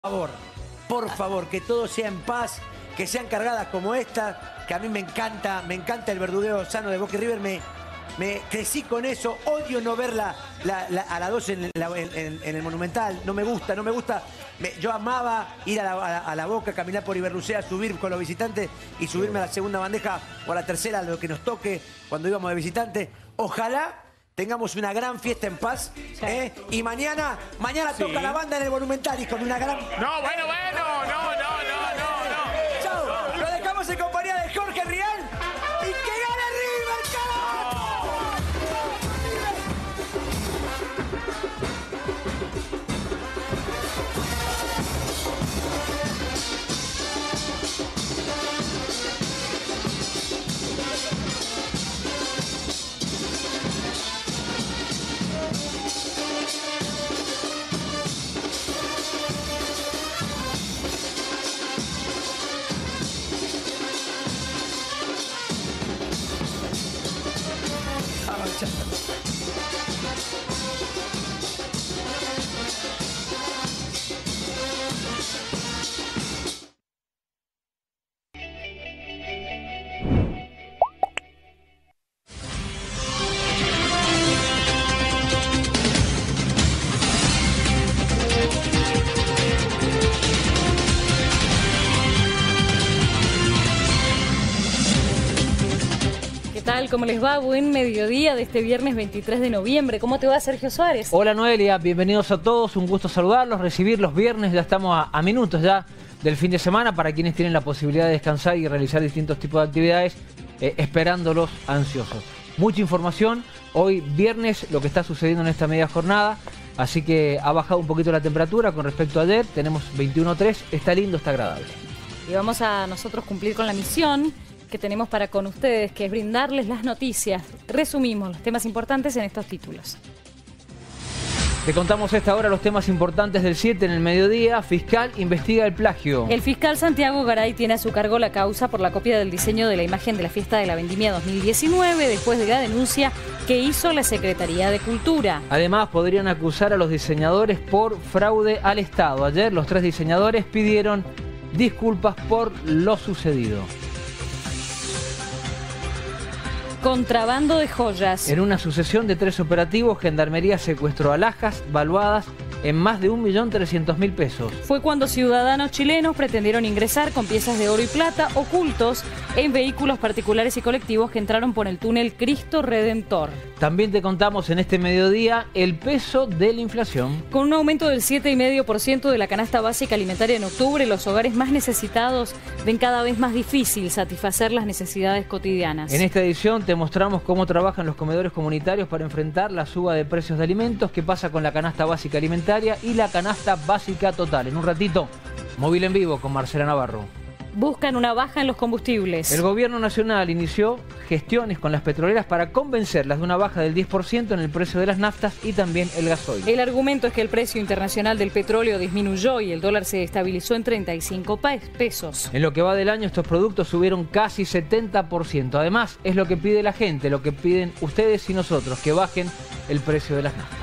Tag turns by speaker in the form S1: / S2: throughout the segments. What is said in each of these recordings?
S1: Por favor, que todo sea en paz, que sean cargadas como esta, que a mí me encanta el verdugueo sano de Boca y River, me crecí con eso, odio no verla a las 2 en el Monumental, no me gusta, yo amaba ir a la Boca, caminar por Iberlucea, subir con los visitantes y subirme a la segunda bandeja o a la tercera, lo que nos toque cuando íbamos de visitante. Ojalá tengamos una gran fiesta en paz, y mañana toca la banda en el Monumental y con una gran...
S2: No, bueno, no.
S1: Chau, lo dejamos en compañía de Jorge Rial y que gane River, carajo.
S3: ¿Qué tal? ¿Cómo les va? Buen mediodía de este viernes 23 de noviembre. ¿Cómo te va, Sergio Suárez?
S4: Hola, Noelia. Bienvenidos a todos. Un gusto saludarlos, recibirlos viernes. Ya estamos a minutos ya del fin de semana para quienes tienen la posibilidad de descansar y realizar distintos tipos de actividades, esperándolos ansiosos. Mucha información. Hoy viernes, lo que está sucediendo en esta media jornada. Así que ha bajado un poquito la temperatura con respecto a ayer. Tenemos 21,3. Está lindo, está agradable.
S3: Y vamos a nosotros cumplir con la misión que tenemos para con ustedes, que es brindarles las noticias. Resumimos los temas importantes en estos títulos.
S4: Te contamos a esta hora los temas importantes del 7 en el mediodía. Fiscal investiga el plagio.
S3: El fiscal Santiago Garay tiene a su cargo la causa por la copia del diseño de la imagen de la fiesta de la Vendimia 2019, después de la denuncia que hizo la Secretaría de Cultura.
S4: Además, podrían acusar a los diseñadores por fraude al Estado. Ayer los 3 diseñadores pidieron disculpas por lo sucedido.
S3: Contrabando de joyas.
S4: En una sucesión de 3 operativos, Gendarmería secuestró alhajas valuadas en más de 1.300.000 pesos.
S3: Fue cuando ciudadanos chilenos pretendieron ingresar con piezas de oro y plata ocultos en vehículos particulares y colectivos que entraron por el túnel Cristo Redentor.
S4: También te contamos en este mediodía el peso de la inflación.
S3: Con un aumento del 7,5% de la canasta básica alimentaria en octubre, los hogares más necesitados ven cada vez más difícil satisfacer las necesidades cotidianas.
S4: En esta edición te mostramos cómo trabajan los comedores comunitarios para enfrentar la suba de precios de alimentos, qué pasa con la canasta básica alimentaria y la canasta básica total. En un ratito, Móvil en Vivo con Marcela Navarro.
S3: Buscan una baja en los combustibles.
S4: El gobierno nacional inició gestiones con las petroleras para convencerlas de una baja del 10% en el precio de las naftas y también el gasoil.
S3: El argumento es que el precio internacional del petróleo disminuyó y el dólar se estabilizó en 35 pesos.
S4: En lo que va del año, estos productos subieron casi 70%. Además, es lo que pide la gente, lo que piden ustedes y nosotros, que bajen el precio de las naftas.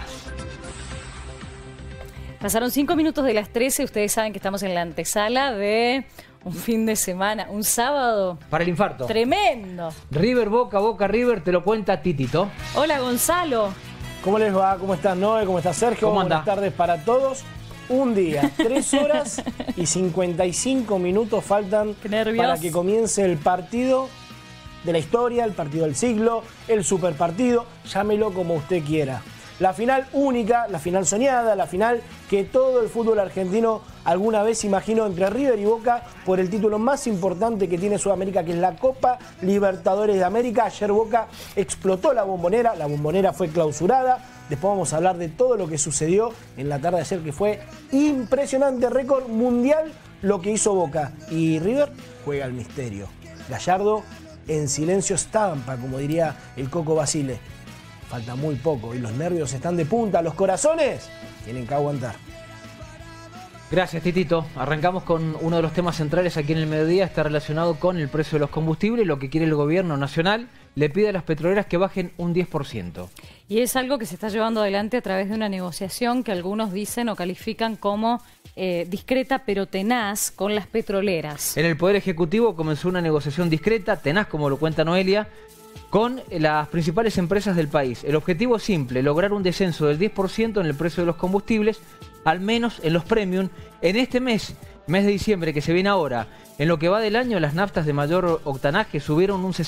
S3: Pasaron 5 minutos de las 13. Ustedes saben que estamos en la antesala de un fin de semana, un sábado.
S4: Para el infarto.
S3: Tremendo.
S4: River, Boca, Boca, River, te lo cuenta Titito.
S3: Hola, Gonzalo.
S5: ¿Cómo les va? ¿Cómo estás, Noé? ¿Cómo estás, Sergio?
S4: ¿Cómo anda?
S5: Buenas tardes para todos. Un día, 3 horas y 55 minutos faltan para que comience el partido de la historia, el partido del siglo, el superpartido, llámelo como usted quiera. La final única, la final soñada, la final que todo el fútbol argentino alguna vez imaginó entre River y Boca por el título más importante que tiene Sudamérica, que es la Copa Libertadores de América. Ayer Boca explotó la bombonera fue clausurada. Después vamos a hablar de todo lo que sucedió en la tarde de ayer, que fue impresionante, récord mundial lo que hizo Boca. Y River juega al misterio. Gallardo en silencio estampa, como diría el Coco Basile. Falta muy poco y los nervios están de punta. Los corazones tienen que aguantar.
S4: Gracias, Titito. Arrancamos con uno de los temas centrales aquí en el mediodía. Está relacionado con el precio de los combustibles, lo que quiere el gobierno nacional le pide a las petroleras que bajen un 10%.
S3: Y es algo que se está llevando adelante a través de una negociación que algunos dicen o califican como discreta pero tenaz con las petroleras.
S4: En el Poder Ejecutivo comenzó una negociación discreta, tenaz como lo cuenta Noelia, con las principales empresas del país. El objetivo es simple, lograr un descenso del 10% en el precio de los combustibles, al menos en los premium, en este mes de diciembre que se viene ahora. En lo que va del año, las naftas de mayor octanaje subieron un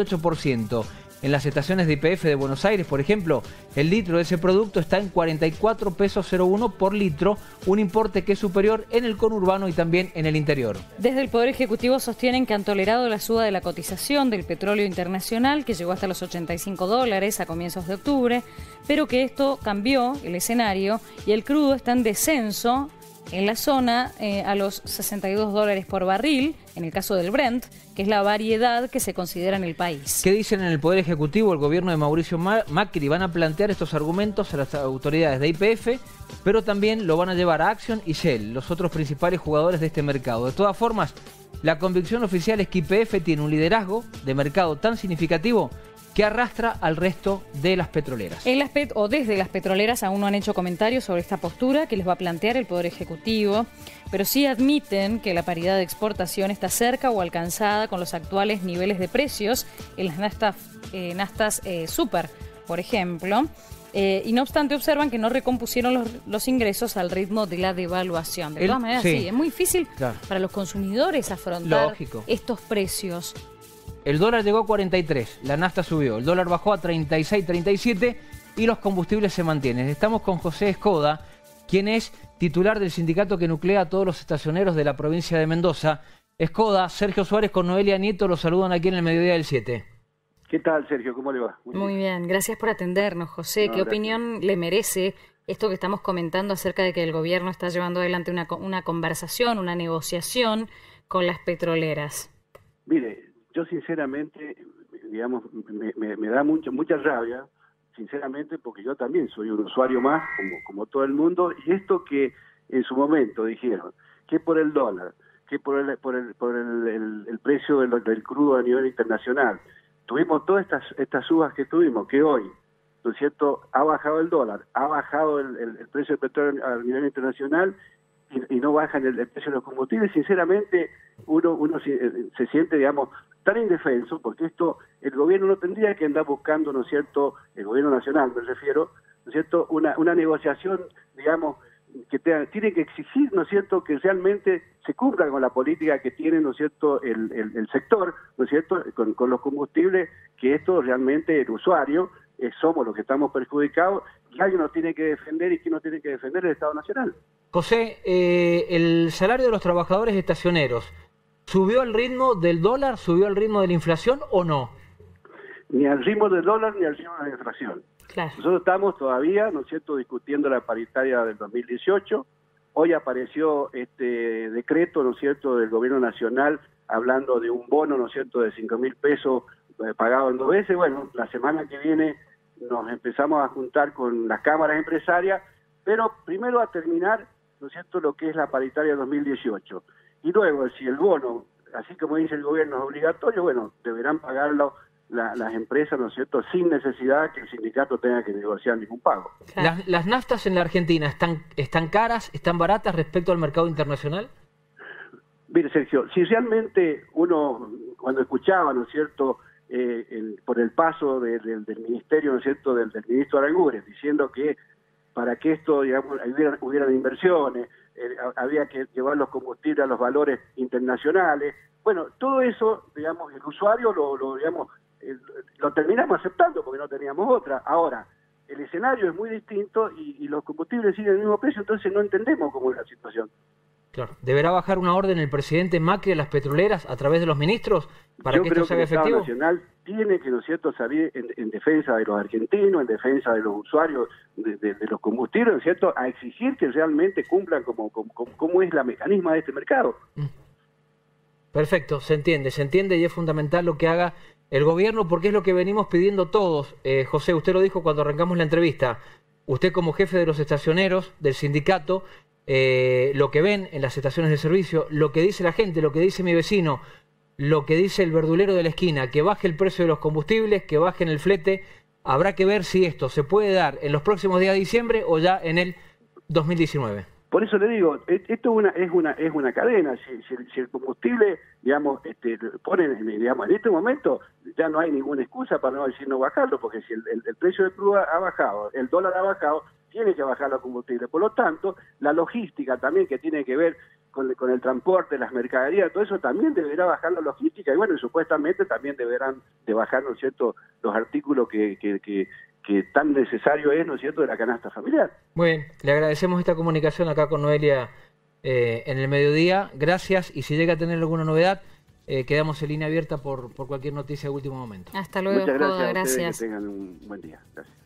S4: 68%. En las estaciones de YPF de Buenos Aires, por ejemplo, el litro de ese producto está en 44,01 pesos por litro, un importe que es superior en el conurbano y también en el interior.
S3: Desde el Poder Ejecutivo sostienen que han tolerado la suba de la cotización del petróleo internacional, que llegó hasta los $85 a comienzos de octubre, pero que esto cambió el escenario y el crudo está en descenso en la zona a los $62 por barril, en el caso del Brent, que es la variedad que se considera en el país.
S4: ¿Qué dicen en el Poder Ejecutivo? El gobierno de Mauricio Macri van a plantear estos argumentos a las autoridades de YPF, pero también lo van a llevar a Action y Shell, los otros principales jugadores de este mercado. De todas formas, la convicción oficial es que YPF tiene un liderazgo de mercado tan significativo que arrastra al resto de las petroleras.
S3: Desde las petroleras aún no han hecho comentarios sobre esta postura que les va a plantear el Poder Ejecutivo, pero sí admiten que la paridad de exportación está cerca o alcanzada con los actuales niveles de precios en las naftas super, por ejemplo, y no obstante observan que no recompusieron los ingresos al ritmo de la devaluación. De todas maneras, sí, es muy difícil para los consumidores afrontar estos precios.
S4: El dólar llegó a 43, la nafta subió, el dólar bajó a 36, 37 y los combustibles se mantienen. Estamos con José Escoda, quien es titular del sindicato que nuclea a todos los estacioneros de la provincia de Mendoza. Escoda, Sergio Suárez con Noelia Nieto los saludan aquí en el Mediodía del 7.
S6: ¿Qué tal, Sergio? ¿Cómo le va?
S3: Muy bien, gracias por atendernos, José. ¿Qué opinión le merece esto que estamos comentando acerca de que el gobierno está llevando adelante una conversación, una negociación con las petroleras?
S6: Mire, yo sinceramente, digamos, me da mucha rabia, sinceramente, porque yo también soy un usuario más, como todo el mundo, y esto que en su momento dijeron, que por el dólar, que por el precio del crudo a nivel internacional, tuvimos todas estas subas que tuvimos, que hoy, ¿no es cierto?, ha bajado el dólar, ha bajado el precio del petróleo a nivel internacional, y no bajan el precio de los combustibles. Sinceramente, uno se siente, digamos, tan indefenso, porque esto, el gobierno no tendría que andar buscando, ¿no es cierto?, el gobierno nacional me refiero, ¿no es cierto?, una negociación, digamos, que tiene que exigir, ¿no es cierto?, que realmente se cumpla con la política que tiene, ¿no es cierto?, el sector, ¿no es cierto?, con los combustibles, que esto realmente el usuario somos los que estamos perjudicados, y alguien nos tiene que defender, y quien nos tiene que defender el Estado Nacional.
S4: José, el salario de los trabajadores estacioneros, ¿subió al ritmo del dólar, subió al ritmo de la inflación o no?
S6: Ni al ritmo del dólar ni al ritmo de la inflación.
S3: Claro.
S6: Nosotros estamos todavía, ¿no es cierto?, discutiendo la paritaria del 2018. Hoy apareció este decreto, ¿no es cierto?, del gobierno nacional hablando de un bono, ¿no es cierto?, de 5.000 pesos pagado en 2 veces. Bueno, la semana que viene nos empezamos a juntar con las cámaras empresarias, pero primero a terminar, ¿no es cierto?, lo que es la paritaria 2018. Y luego, si el bono, así como dice el gobierno, es obligatorio, bueno, deberán pagarlo las empresas, ¿no es cierto?, sin necesidad que el sindicato tenga que negociar ningún pago.
S3: Claro.
S4: ¿Las naftas en la Argentina están caras, están baratas respecto al mercado internacional?
S6: Mire, Sergio, si realmente uno, cuando escuchaba, ¿no es cierto?, por el paso del ministerio, ¿no es cierto?, del ministro Aranguren, diciendo que para que esto, digamos, hubieran inversiones, había que llevar los combustibles a los valores internacionales. Bueno, todo eso, digamos, el usuario lo terminamos aceptando porque no teníamos otra. Ahora, el escenario es muy distinto y los combustibles siguen el mismo precio, entonces no entendemos cómo es la situación.
S4: Claro. ¿Deberá bajar una orden el presidente Macri a las petroleras a través de los ministros para que esto se haga efectivo?
S6: El Estado Nacional tiene que, ¿no es cierto?, salir en defensa de los argentinos, en defensa de los usuarios de los combustibles, ¿no es cierto?, a exigir que realmente cumplan como es la mecanismo de este mercado.
S4: Perfecto, se entiende y es fundamental lo que haga el gobierno porque es lo que venimos pidiendo todos. José, usted lo dijo cuando arrancamos la entrevista, usted como jefe de los estacioneros, del sindicato, lo que ven en las estaciones de servicio, lo que dice la gente, lo que dice mi vecino, lo que dice el verdulero de la esquina, que baje el precio de los combustibles, que bajen el flete. Habrá que ver si esto se puede dar en los próximos días de diciembre o ya en el 2019.
S6: Por eso le digo, esto es una cadena. Si el combustible, digamos, ponen, digamos, en este momento ya no hay ninguna excusa para no decir no bajarlo, porque si el precio del crudo ha bajado, el dólar ha bajado, tiene que bajar los combustibles. Por lo tanto, la logística también que tiene que ver con el transporte, las mercaderías, todo eso también deberá bajar la logística y bueno, supuestamente también deberán de bajar, ¿no es cierto?, los artículos que tan necesario es, ¿no es cierto?, de la canasta familiar.
S4: Muy bien, le agradecemos esta comunicación acá con Noelia en el mediodía. Gracias, y si llega a tener alguna novedad, quedamos en línea abierta por cualquier noticia de último momento.
S3: Hasta luego,
S6: Muchas gracias.
S3: gracias.
S6: Que tengan un buen día. Gracias.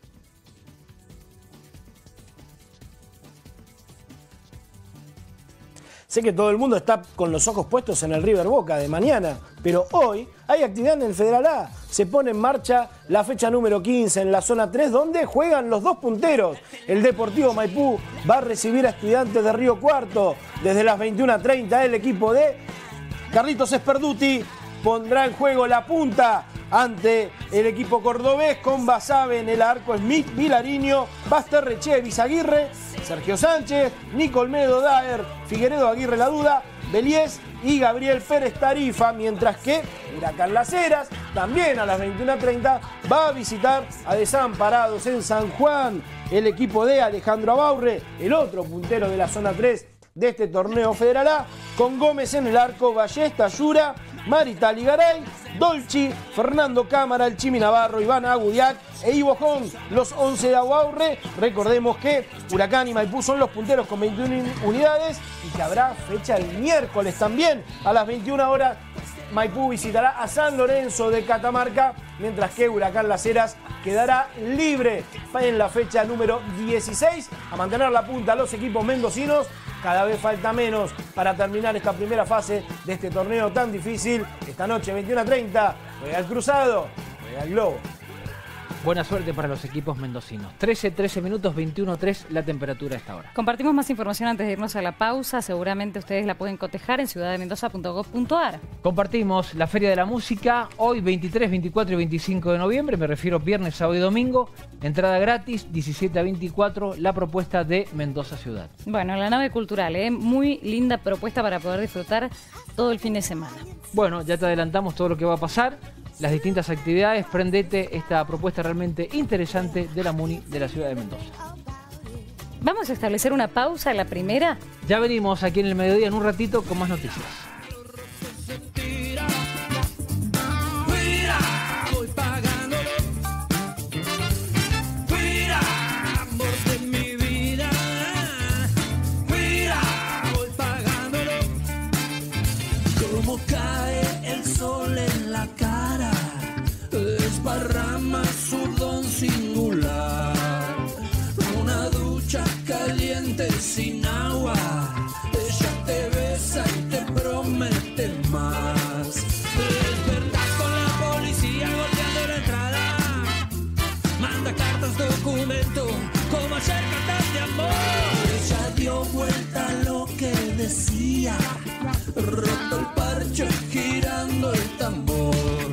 S5: Sé que todo el mundo está con los ojos puestos en el River Boca de mañana, pero hoy hay actividad en el Federal A. Se pone en marcha la fecha número 15 en la zona 3, donde juegan los dos punteros. El Deportivo Maipú va a recibir a Estudiantes de Río Cuarto. Desde las 21:30 el equipo de Carlitos Esperduti pondrá en juego la punta ante el equipo cordobés con Basabe en el arco, Smith, Vilariño, Basterreche, Bizaguirre, Sergio Sánchez, Nico Olmedo, Daer, Figueredo, Aguirre La Duda, Beliés y Gabriel Pérez Tarifa, mientras que Huracán Las Heras también a las 21:30 va a visitar a Desamparados en San Juan. El equipo de Alejandro Abaurre, el otro puntero de la zona 3 de este torneo Federal A, con Gómez en el arco, Ballesta, Yura, Maritali Garay, Dolci, Fernando Cámara, el Chimi Navarro, Iván Agudiac e Ivo Jón, los 11 de Abaurre. Recordemos que Huracán y Maipú son los punteros con 21 unidades y que habrá fecha el miércoles también a las 21 horas. Maipú visitará a San Lorenzo de Catamarca, mientras que Huracán Las Heras quedará libre en la fecha número 16. A mantener la punta a los equipos mendocinos. Cada vez falta menos para terminar esta primera fase de este torneo tan difícil. Esta noche, 21:30, juega el Cruzado, juega el Globo.
S4: Buena suerte para los equipos mendocinos. 13 minutos, 21:03 la temperatura a esta hora.
S3: Compartimos más información antes de irnos a la pausa. Seguramente ustedes la pueden cotejar en ciudaddemendoza.gov.ar.
S4: Compartimos la Feria de la Música hoy 23, 24 y 25 de noviembre. Me refiero viernes, sábado y domingo. Entrada gratis, 17 a 24, la propuesta de Mendoza Ciudad.
S3: Bueno, la nave cultural, muy linda propuesta para poder disfrutar todo el fin de semana.
S4: Bueno, ya te adelantamos todo lo que va a pasar. Las distintas actividades, prendete esta propuesta realmente interesante de la MUNI de la ciudad de Mendoza.
S3: Vamos a establecer una pausa, la primera.
S4: Ya venimos aquí en el mediodía en un ratito con más noticias.
S7: Como cae el sol en la cara, desparrama sudor singular. Una ducha caliente sin agua, ella te besa y te promete más. Despertás con la policía golpeando la entrada, manda cartas, documentos, como ayer cartas de amor. Ella dio vuelta a lo que decía, roto el parche girando el tambor.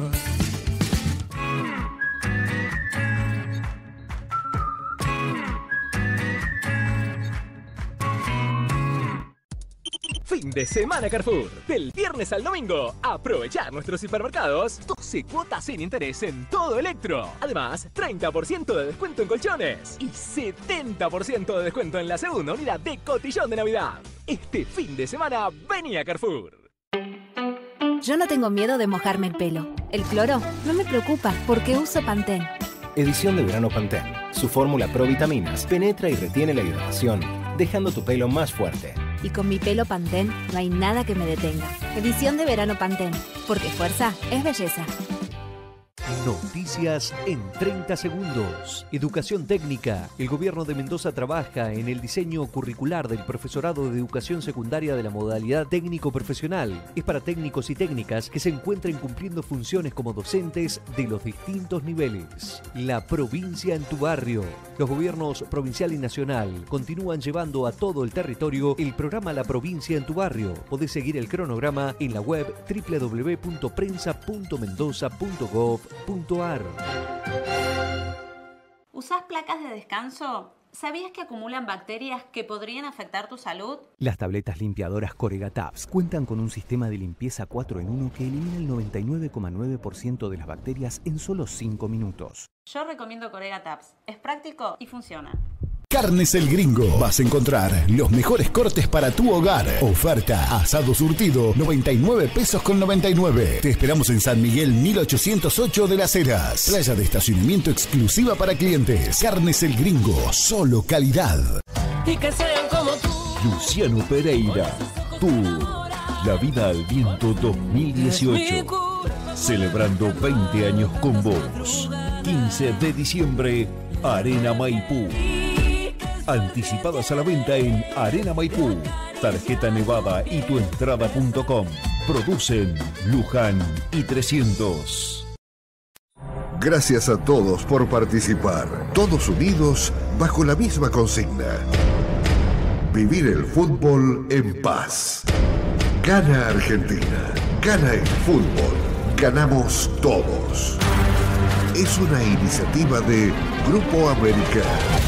S8: Fin de semana Carrefour. Del viernes al domingo, aprovechar nuestros supermercados. 12 cuotas sin interés en todo Electro. Además, 30% de descuento en colchones y 70% de descuento en la segunda unidad de cotillón de Navidad. Este fin de semana, vení a Carrefour.
S9: Yo no tengo miedo de mojarme el pelo. El cloro no me preocupa porque uso Pantene.
S10: Edición de verano Pantene. Su fórmula Provitaminas penetra y retiene la hidratación, dejando tu pelo más fuerte.
S9: Y con mi pelo Pantene no hay nada que me detenga. Edición de verano Pantene, porque fuerza es belleza.
S11: Noticias en 30 segundos. Educación técnica. El gobierno de Mendoza trabaja en el diseño curricular del profesorado de educación secundaria de la modalidad técnico-profesional. Es para técnicos y técnicas que se encuentren cumpliendo funciones como docentes de los distintos niveles. La provincia en tu barrio. Los gobiernos provincial y nacional continúan llevando a todo el territorio el programa La Provincia en tu barrio. Podés seguir el cronograma en la web www.prensa.mendoza.gov.ar.
S12: ¿Usás placas de descanso? ¿Sabías que acumulan bacterias que podrían afectar tu salud?
S13: Las tabletas limpiadoras Corega Tabs cuentan con un sistema de limpieza 4 en 1 que elimina el 99,9% de las bacterias en solo 5 minutos.
S12: Yo recomiendo Corega Tabs. Es práctico y funciona.
S14: Carnes El Gringo. Vas a encontrar los mejores cortes para tu hogar. Oferta: asado surtido, 99 pesos con 99. Te esperamos en San Miguel 1808 de Las Heras. Playa de estacionamiento exclusiva para clientes. Carnes El Gringo. Solo calidad.
S7: Y que sean como tú.
S15: Luciano Pereira. Tour La Vida al Viento 2018. Celebrando 20 años con vos. 15 de diciembre, Arena Maipú. Anticipadas a la venta en Arena Maipú. Tarjeta Nevada y tuentrada.com. Producen Luján y 300.
S16: Gracias a todos por participar. Todos unidos bajo la misma consigna. Vivir el fútbol en paz. Gana Argentina. Gana el fútbol. Ganamos todos. Es una iniciativa de Grupo América.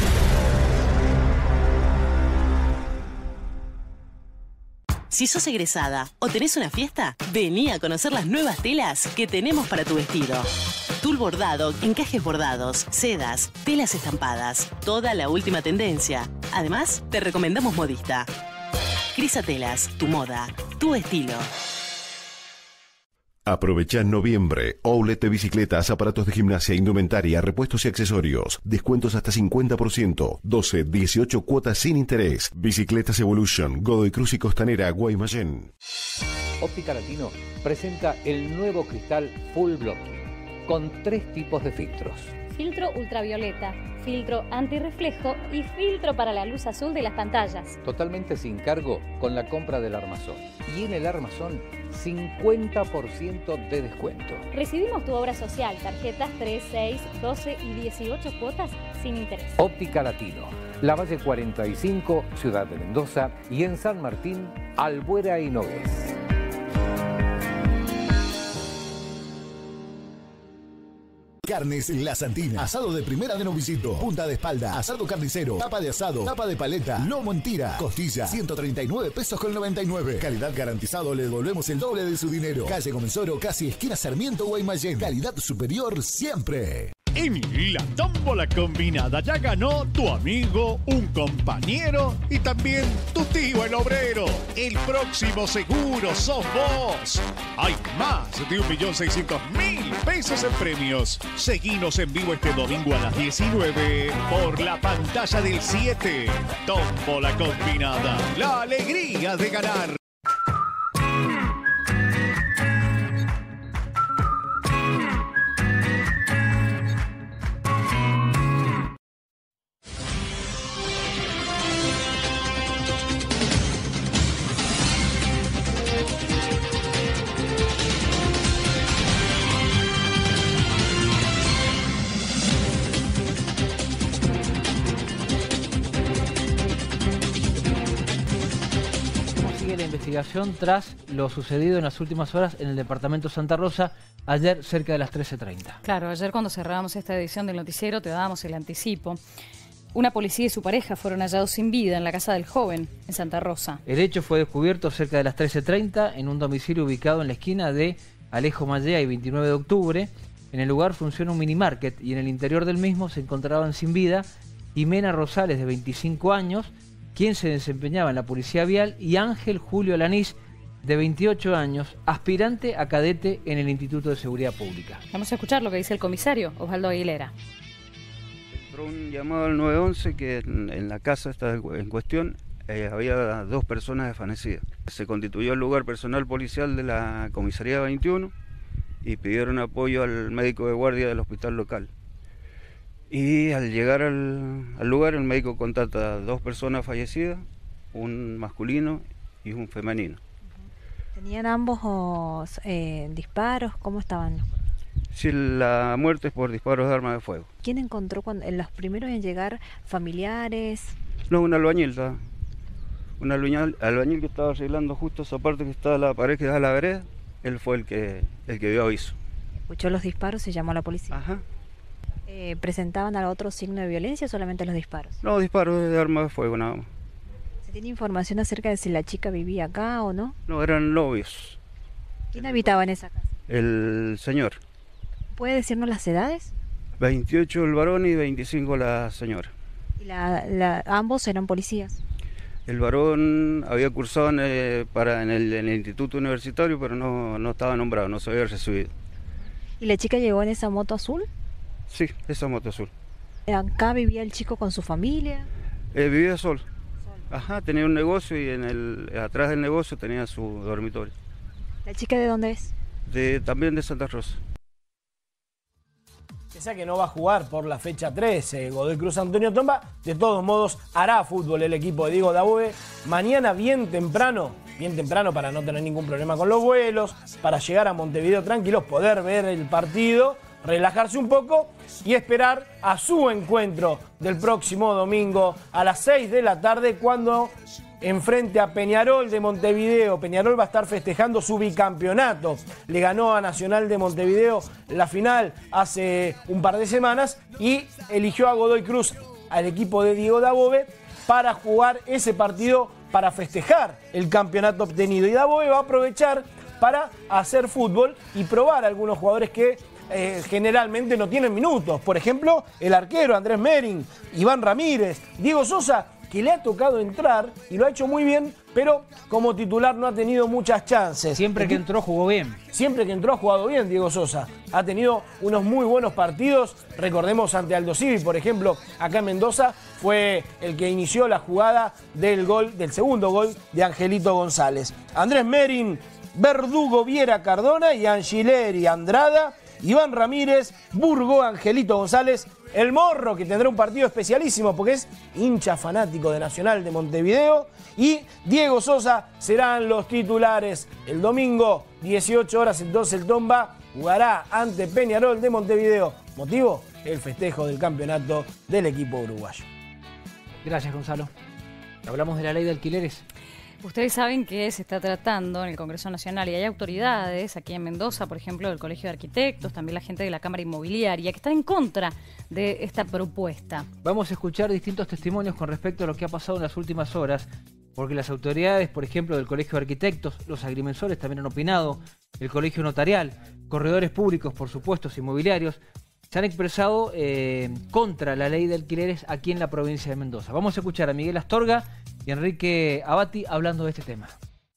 S17: Si sos egresada o tenés una fiesta, vení a conocer las nuevas telas que tenemos para tu vestido. Tul bordado, encajes bordados, sedas, telas estampadas, toda la última tendencia. Además, te recomendamos modista. Crisa Telas, tu moda, tu estilo.
S16: Aprovecha en noviembre. Outlet de bicicletas, aparatos de gimnasia, indumentaria, repuestos y accesorios. Descuentos hasta 50%. 12, 18 cuotas sin interés. Bicicletas Evolution, Godoy Cruz y Costanera, Guaymallén.
S18: Óptica Latino presenta el nuevo cristal Full Block con 3 tipos de filtros.
S19: Filtro ultravioleta, filtro antirreflejo y filtro para la luz azul de las pantallas.
S18: Totalmente sin cargo con la compra del armazón. Y en el armazón, 50% de descuento.
S19: Recibimos tu obra social, tarjetas 3, 6, 12 y 18 cuotas sin interés.
S18: Óptica Latino, Lavalle 45, Ciudad de Mendoza, y en San Martín, Albuera y Nogués.
S14: Carnes La Santina. Asado de primera de Novicito. Punta de espalda. Asado carnicero. Tapa de asado. Tapa de paleta. Lomo en tira. Costilla. 139 pesos con 99. Calidad garantizado. Le devolvemos el doble de su dinero. Calle Comensoro, casi esquina Sarmiento, Guaymallén. Calidad superior siempre.
S20: En la tómbola combinada ya ganó tu amigo, un compañero y también tu tío el obrero. El próximo seguro sos vos. Hay más de 1.600.000 pesos en premios. Seguinos en vivo este domingo a las 19 por la pantalla del 7. Tómbola combinada. La alegría de ganar.
S4: Investigación tras lo sucedido en las últimas horas en el departamento Santa Rosa, ayer cerca de las 13:30.
S3: Claro, ayer cuando cerrábamos esta edición del noticiero te dábamos el anticipo. Una policía y su pareja fueron hallados sin vida en la casa del joven, en Santa Rosa.
S4: El hecho fue descubierto cerca de las 13:30 en un domicilio ubicado en la esquina de Alejo Mallea y 29 de octubre. En el lugar funciona un minimarket y en el interior del mismo se encontraban sin vida Jimena Rosales, de 25 años, quien se desempeñaba en la Policía Vial, y Ángel Julio Lanís, de 28 años, aspirante a cadete en el Instituto de Seguridad Pública.
S3: Vamos a escuchar lo que dice el comisario, Osvaldo Aguilera.
S21: Entró un llamado al 911 que en la casa esta en cuestión había 2 personas desvanecidas. Se constituyó el lugar personal policial de la Comisaría 21 y pidieron apoyo al médico de guardia del hospital local. Y al llegar al lugar, el médico contacta a 2 personas fallecidas, un masculino y un femenino.
S2: ¿Tenían ambos disparos? ¿Cómo estaban?
S21: Sí, la muerte es por disparos de arma de fuego.
S2: ¿Quién encontró los primeros en llegar? ¿Familiares?
S21: No, un albañil, albañil que estaba arreglando justo esa parte que está la pared que da a la vereda. Él fue el que dio aviso.
S2: ¿Escuchó los disparos y llamó a la policía?
S21: Ajá.
S2: ¿Presentaban al otro signo de violencia o solamente los disparos?
S21: No, disparos de arma de fuego nada más.
S2: ¿Se tiene información acerca de si la chica vivía acá o no?
S21: No, eran novios.
S2: ¿Quién habitaba en esa casa?
S21: El señor.
S2: ¿Puede decirnos las edades?
S21: 28 el varón y 25 la señora.
S2: ¿Y ambos eran policías?
S21: El varón había cursado en el instituto universitario, pero no estaba nombrado, no se había recibido.
S2: ¿Y la chica llegó en esa moto azul?
S21: Sí, esa moto azul.
S2: ¿Acá vivía el chico con su familia?
S21: Vivía solo. Ajá, tenía un negocio y atrás del negocio tenía su dormitorio.
S2: ¿La chica de dónde es?
S21: También de Santa Rosa.
S5: Pese a que no va a jugar por la fecha 13, Godoy Cruz Antonio Tomba, de todos modos hará fútbol el equipo de Diego Dabove mañana bien temprano para no tener ningún problema con los vuelos, para llegar a Montevideo tranquilos, poder ver el partido, relajarse un poco y esperar a su encuentro del próximo domingo a las 6 de la tarde cuando enfrente a Peñarol de Montevideo. Peñarol va a estar festejando su bicampeonato. Le ganó a Nacional de Montevideo la final hace un par de semanas y eligió a Godoy Cruz, al equipo de Diego Dabove, para jugar ese partido, para festejar el campeonato obtenido. Y Dabove va a aprovechar para hacer fútbol y probar a algunos jugadores que generalmente no tienen minutos. Por ejemplo, el arquero Andrés Mering, Iván Ramírez, Diego Sosa, que le ha tocado entrar y lo ha hecho muy bien, pero como titular no ha tenido muchas chances.
S4: Siempre que entró jugó bien.
S5: Siempre que entró ha jugado bien Diego Sosa. Ha tenido unos muy buenos partidos. Recordemos ante Aldo Civi, por ejemplo, acá en Mendoza, fue el que inició la jugada del segundo gol de Angelito González. Andrés Mering, Verdugo, Viera, Cardona y Angileri, Andrada, Iván Ramírez, Burgó, Angelito González, el Morro, que tendrá un partido especialísimo porque es hincha fanático de Nacional de Montevideo, y Diego Sosa serán los titulares. El domingo, 18 horas, entonces el Tomba jugará ante Peñarol de Montevideo. ¿Motivo? El festejo del campeonato del equipo uruguayo.
S4: Gracias, Gonzalo. Hablamos de la ley de alquileres.
S3: Ustedes saben que se está tratando en el Congreso Nacional y hay autoridades aquí en Mendoza, por ejemplo, del Colegio de Arquitectos, también la gente de la Cámara Inmobiliaria, que están en contra de esta propuesta.
S4: Vamos a escuchar distintos testimonios con respecto a lo que ha pasado en las últimas horas, porque las autoridades, por ejemplo, del Colegio de Arquitectos, los agrimensores también han opinado, el Colegio Notarial, corredores públicos, por supuesto, inmobiliarios, se han expresado contra la ley de alquileres aquí en la provincia de Mendoza. Vamos a escuchar a Miguel Astorga y Enrique Abati hablando de este tema.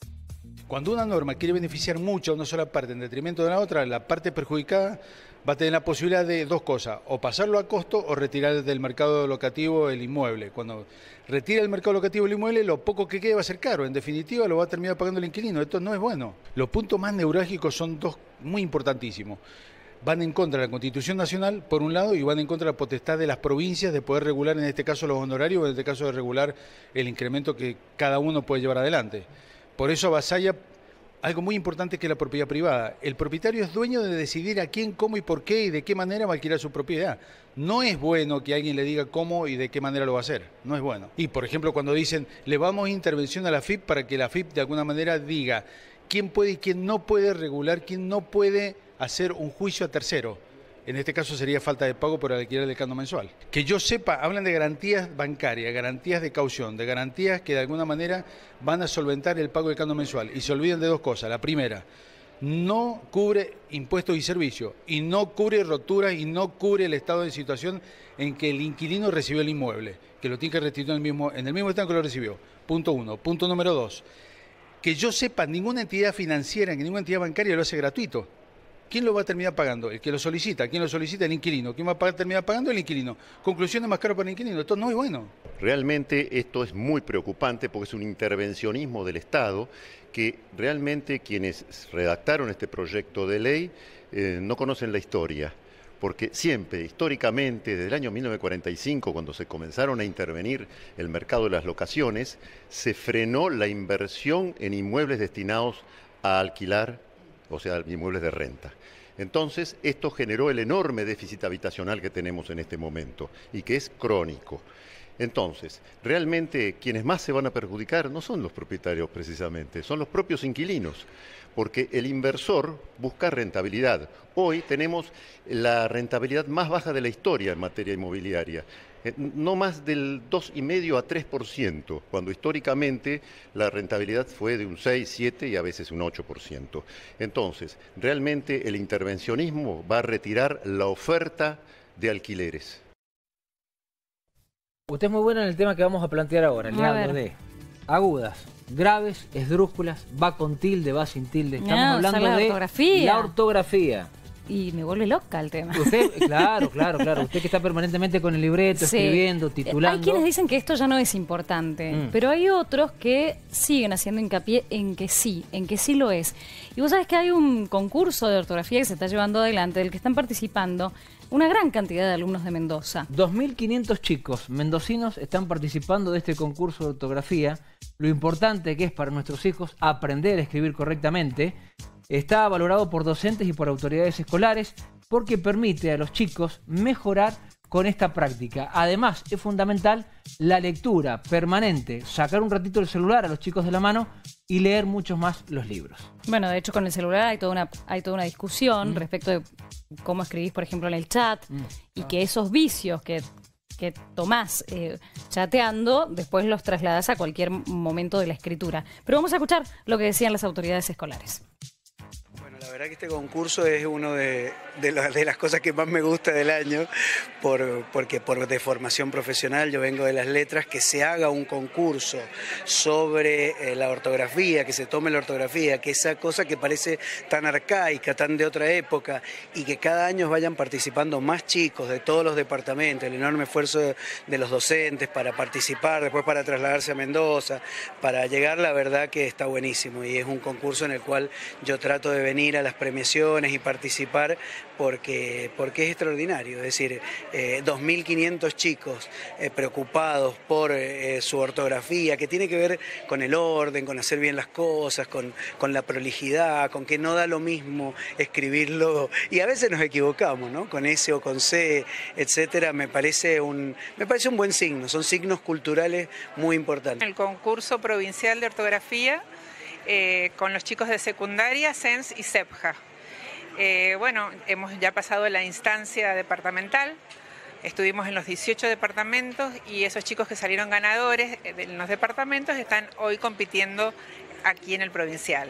S22: Cuando una norma quiere beneficiar mucho a una sola parte en detrimento de la otra, la parte perjudicada va a tener la posibilidad de dos cosas, o pasarlo a costo o retirar del mercado locativo el inmueble. Cuando retira del mercado locativo el inmueble, lo poco que quede va a ser caro, en definitiva lo va a terminar pagando el inquilino, esto no es bueno. Los puntos más neurálgicos son dos muy importantísimos. Van en contra de la Constitución Nacional, por un lado, y van en contra de la potestad de las provincias de poder regular, en este caso, los honorarios, o en este caso, de regular el incremento que cada uno puede llevar adelante. Por eso avasalla algo muy importante, que es la propiedad privada. El propietario es dueño de decidir a quién, cómo y por qué y de qué manera va a alquilar su propiedad. No es bueno que alguien le diga cómo y de qué manera lo va a hacer. No es bueno. Y, por ejemplo, cuando dicen, le vamos a intervención a la AFIP para que la AFIP de alguna manera diga quién puede y quién no puede regular, quién no puede hacer un juicio a tercero. En este caso sería falta de pago por el alquiler del canon mensual. Que yo sepa, hablan de garantías bancarias, garantías de caución, de garantías que de alguna manera van a solventar el pago del canon mensual. Y se olvidan de dos cosas. La primera, no cubre impuestos y servicios, y no cubre roturas, y no cubre el estado de situación en que el inquilino recibió el inmueble, que lo tiene que restituir en el mismo estado que lo recibió. Punto uno. Punto número dos, que yo sepa, ninguna entidad financiera, ninguna entidad bancaria lo hace gratuito. ¿quién lo va a terminar pagando? El que lo solicita. ¿Quién lo solicita? El inquilino. ¿Quién va a terminar pagando? El inquilino. Conclusión, es más caro para el inquilino. Esto no es bueno.
S1: Realmente esto es muy preocupante porque es un intervencionismo del Estado que realmente quienes redactaron este proyecto de ley no conocen la historia. Porque siempre, históricamente, desde el año 1945, cuando se comenzaron a intervenir el mercado de las locaciones, se frenó la inversión en inmuebles destinados a alquilar, o sea, inmuebles de renta. Entonces, esto generó el enorme déficit habitacional que tenemos en este momento y que es crónico. Entonces, realmente quienes más se van a perjudicar no son los propietarios precisamente, son los propios inquilinos, porque el inversor busca rentabilidad. Hoy tenemos la rentabilidad más baja de la historia en materia inmobiliaria, no más del 2,5 a 3%, cuando históricamente la rentabilidad fue de un 6, 7 y a veces un 8%. Entonces, realmente el intervencionismo va a retirar la oferta de alquileres.
S4: Usted es muy bueno en el tema que vamos a plantear ahora. Le hablo de agudas, graves, esdrújulas, va con tilde, va sin tilde. Estamos hablando de la ortografía.
S3: Y me vuelve loca el tema.
S4: Usted, claro. Usted que está permanentemente con el libreto, escribiendo, titulando.
S3: Hay quienes dicen que esto ya no es importante, pero hay otros que siguen haciendo hincapié en que sí lo es. Y vos sabés que hay un concurso de ortografía que se está llevando adelante, del que están participando una gran cantidad de alumnos de Mendoza. 2.500 chicos mendocinos están participando de este concurso de ortografía. Lo importante que es para nuestros hijos aprender a escribir correctamente. Está valorado por docentes y por autoridades escolares porque permite a los chicos mejorar con esta práctica. Además, es fundamental la lectura permanente, sacar un ratito el celular a los chicos de la mano y leer mucho más los libros. Bueno, de hecho con el celular hay toda una discusión respecto de cómo escribís, por ejemplo, en el chat y que esos vicios que tomás chateando, después los trasladás a cualquier momento de la escritura. Pero vamos a escuchar lo que decían las autoridades escolares.
S6: La verdad que este concurso es una de las cosas que más me gusta del año, porque de formación profesional, yo vengo de las letras, que se haga un concurso sobre la ortografía, que se tome la ortografía, que esa cosa que parece tan arcaica, tan de otra época, y que cada año vayan participando más chicos de todos los departamentos, el enorme esfuerzo de los docentes para participar, después para trasladarse a Mendoza, para llegar, la verdad que está buenísimo, y es un concurso en el cual yo trato de venir a las premiaciones y participar porque es extraordinario. Es decir, 2.500 chicos preocupados por su ortografía, que tiene que ver con el orden, con hacer bien las cosas, con la prolijidad, con que no da lo mismo escribirlo, y a veces nos equivocamos, ¿no? Con S o con C, etcétera. Me parece un buen signo, son signos culturales muy importantes.
S23: El concurso provincial de ortografía con los chicos de secundaria, CENS y CEPJA. Bueno, hemos ya pasado la instancia departamental, estuvimos en los 18 departamentos y esos chicos que salieron ganadores en los departamentos están hoy compitiendo aquí en el provincial.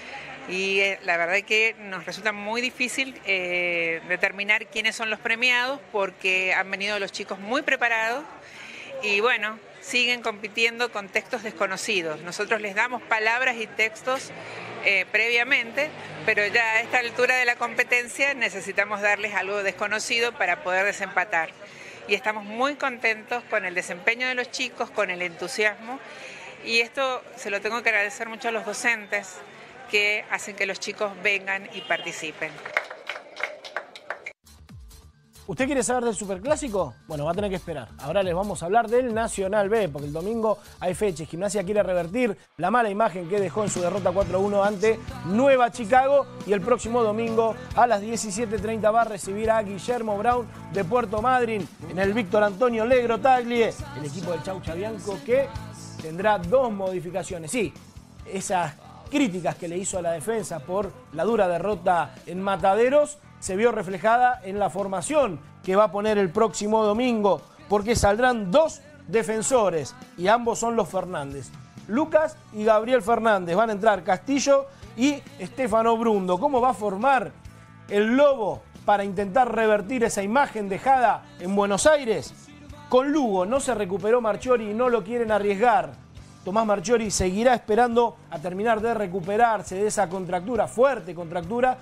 S23: Y la verdad es que nos resulta muy difícil determinar quiénes son los premiados porque han venido los chicos muy preparados y bueno, siguen compitiendo con textos desconocidos. Nosotros les damos palabras y textos previamente, pero ya a esta altura de la competencia necesitamos darles algo desconocido para poder desempatar. Y estamos muy contentos con el desempeño de los chicos, con el entusiasmo, y esto se lo tengo que agradecer mucho a los docentes que hacen que los chicos vengan y participen.
S5: ¿Usted quiere saber del Superclásico? Bueno, va a tener que esperar. Ahora les vamos a hablar del Nacional B, porque el domingo hay fecha. Gimnasia quiere revertir la mala imagen que dejó en su derrota 4-1 ante Nueva Chicago. Y el próximo domingo a las 17:30 va a recibir a Guillermo Brown de Puerto Madryn en el Víctor Antonio Legro Taglie, el equipo del Chaucha Bianco, que tendrá 2 modificaciones. Sí, esas críticas que le hizo a la defensa por la dura derrota en Mataderos se vio reflejada en la formación que va a poner el próximo domingo, porque saldrán 2 defensores y ambos son los Fernández. Lucas y Gabriel Fernández, van a entrar Castillo y Estefano Brundo. ¿Cómo va a formar el Lobo para intentar revertir esa imagen dejada en Buenos Aires? Con Lugo no se recuperó Marchiori y no lo quieren arriesgar. Tomás Marchiori seguirá esperando a terminar de recuperarse de esa contractura, fuerte contractura,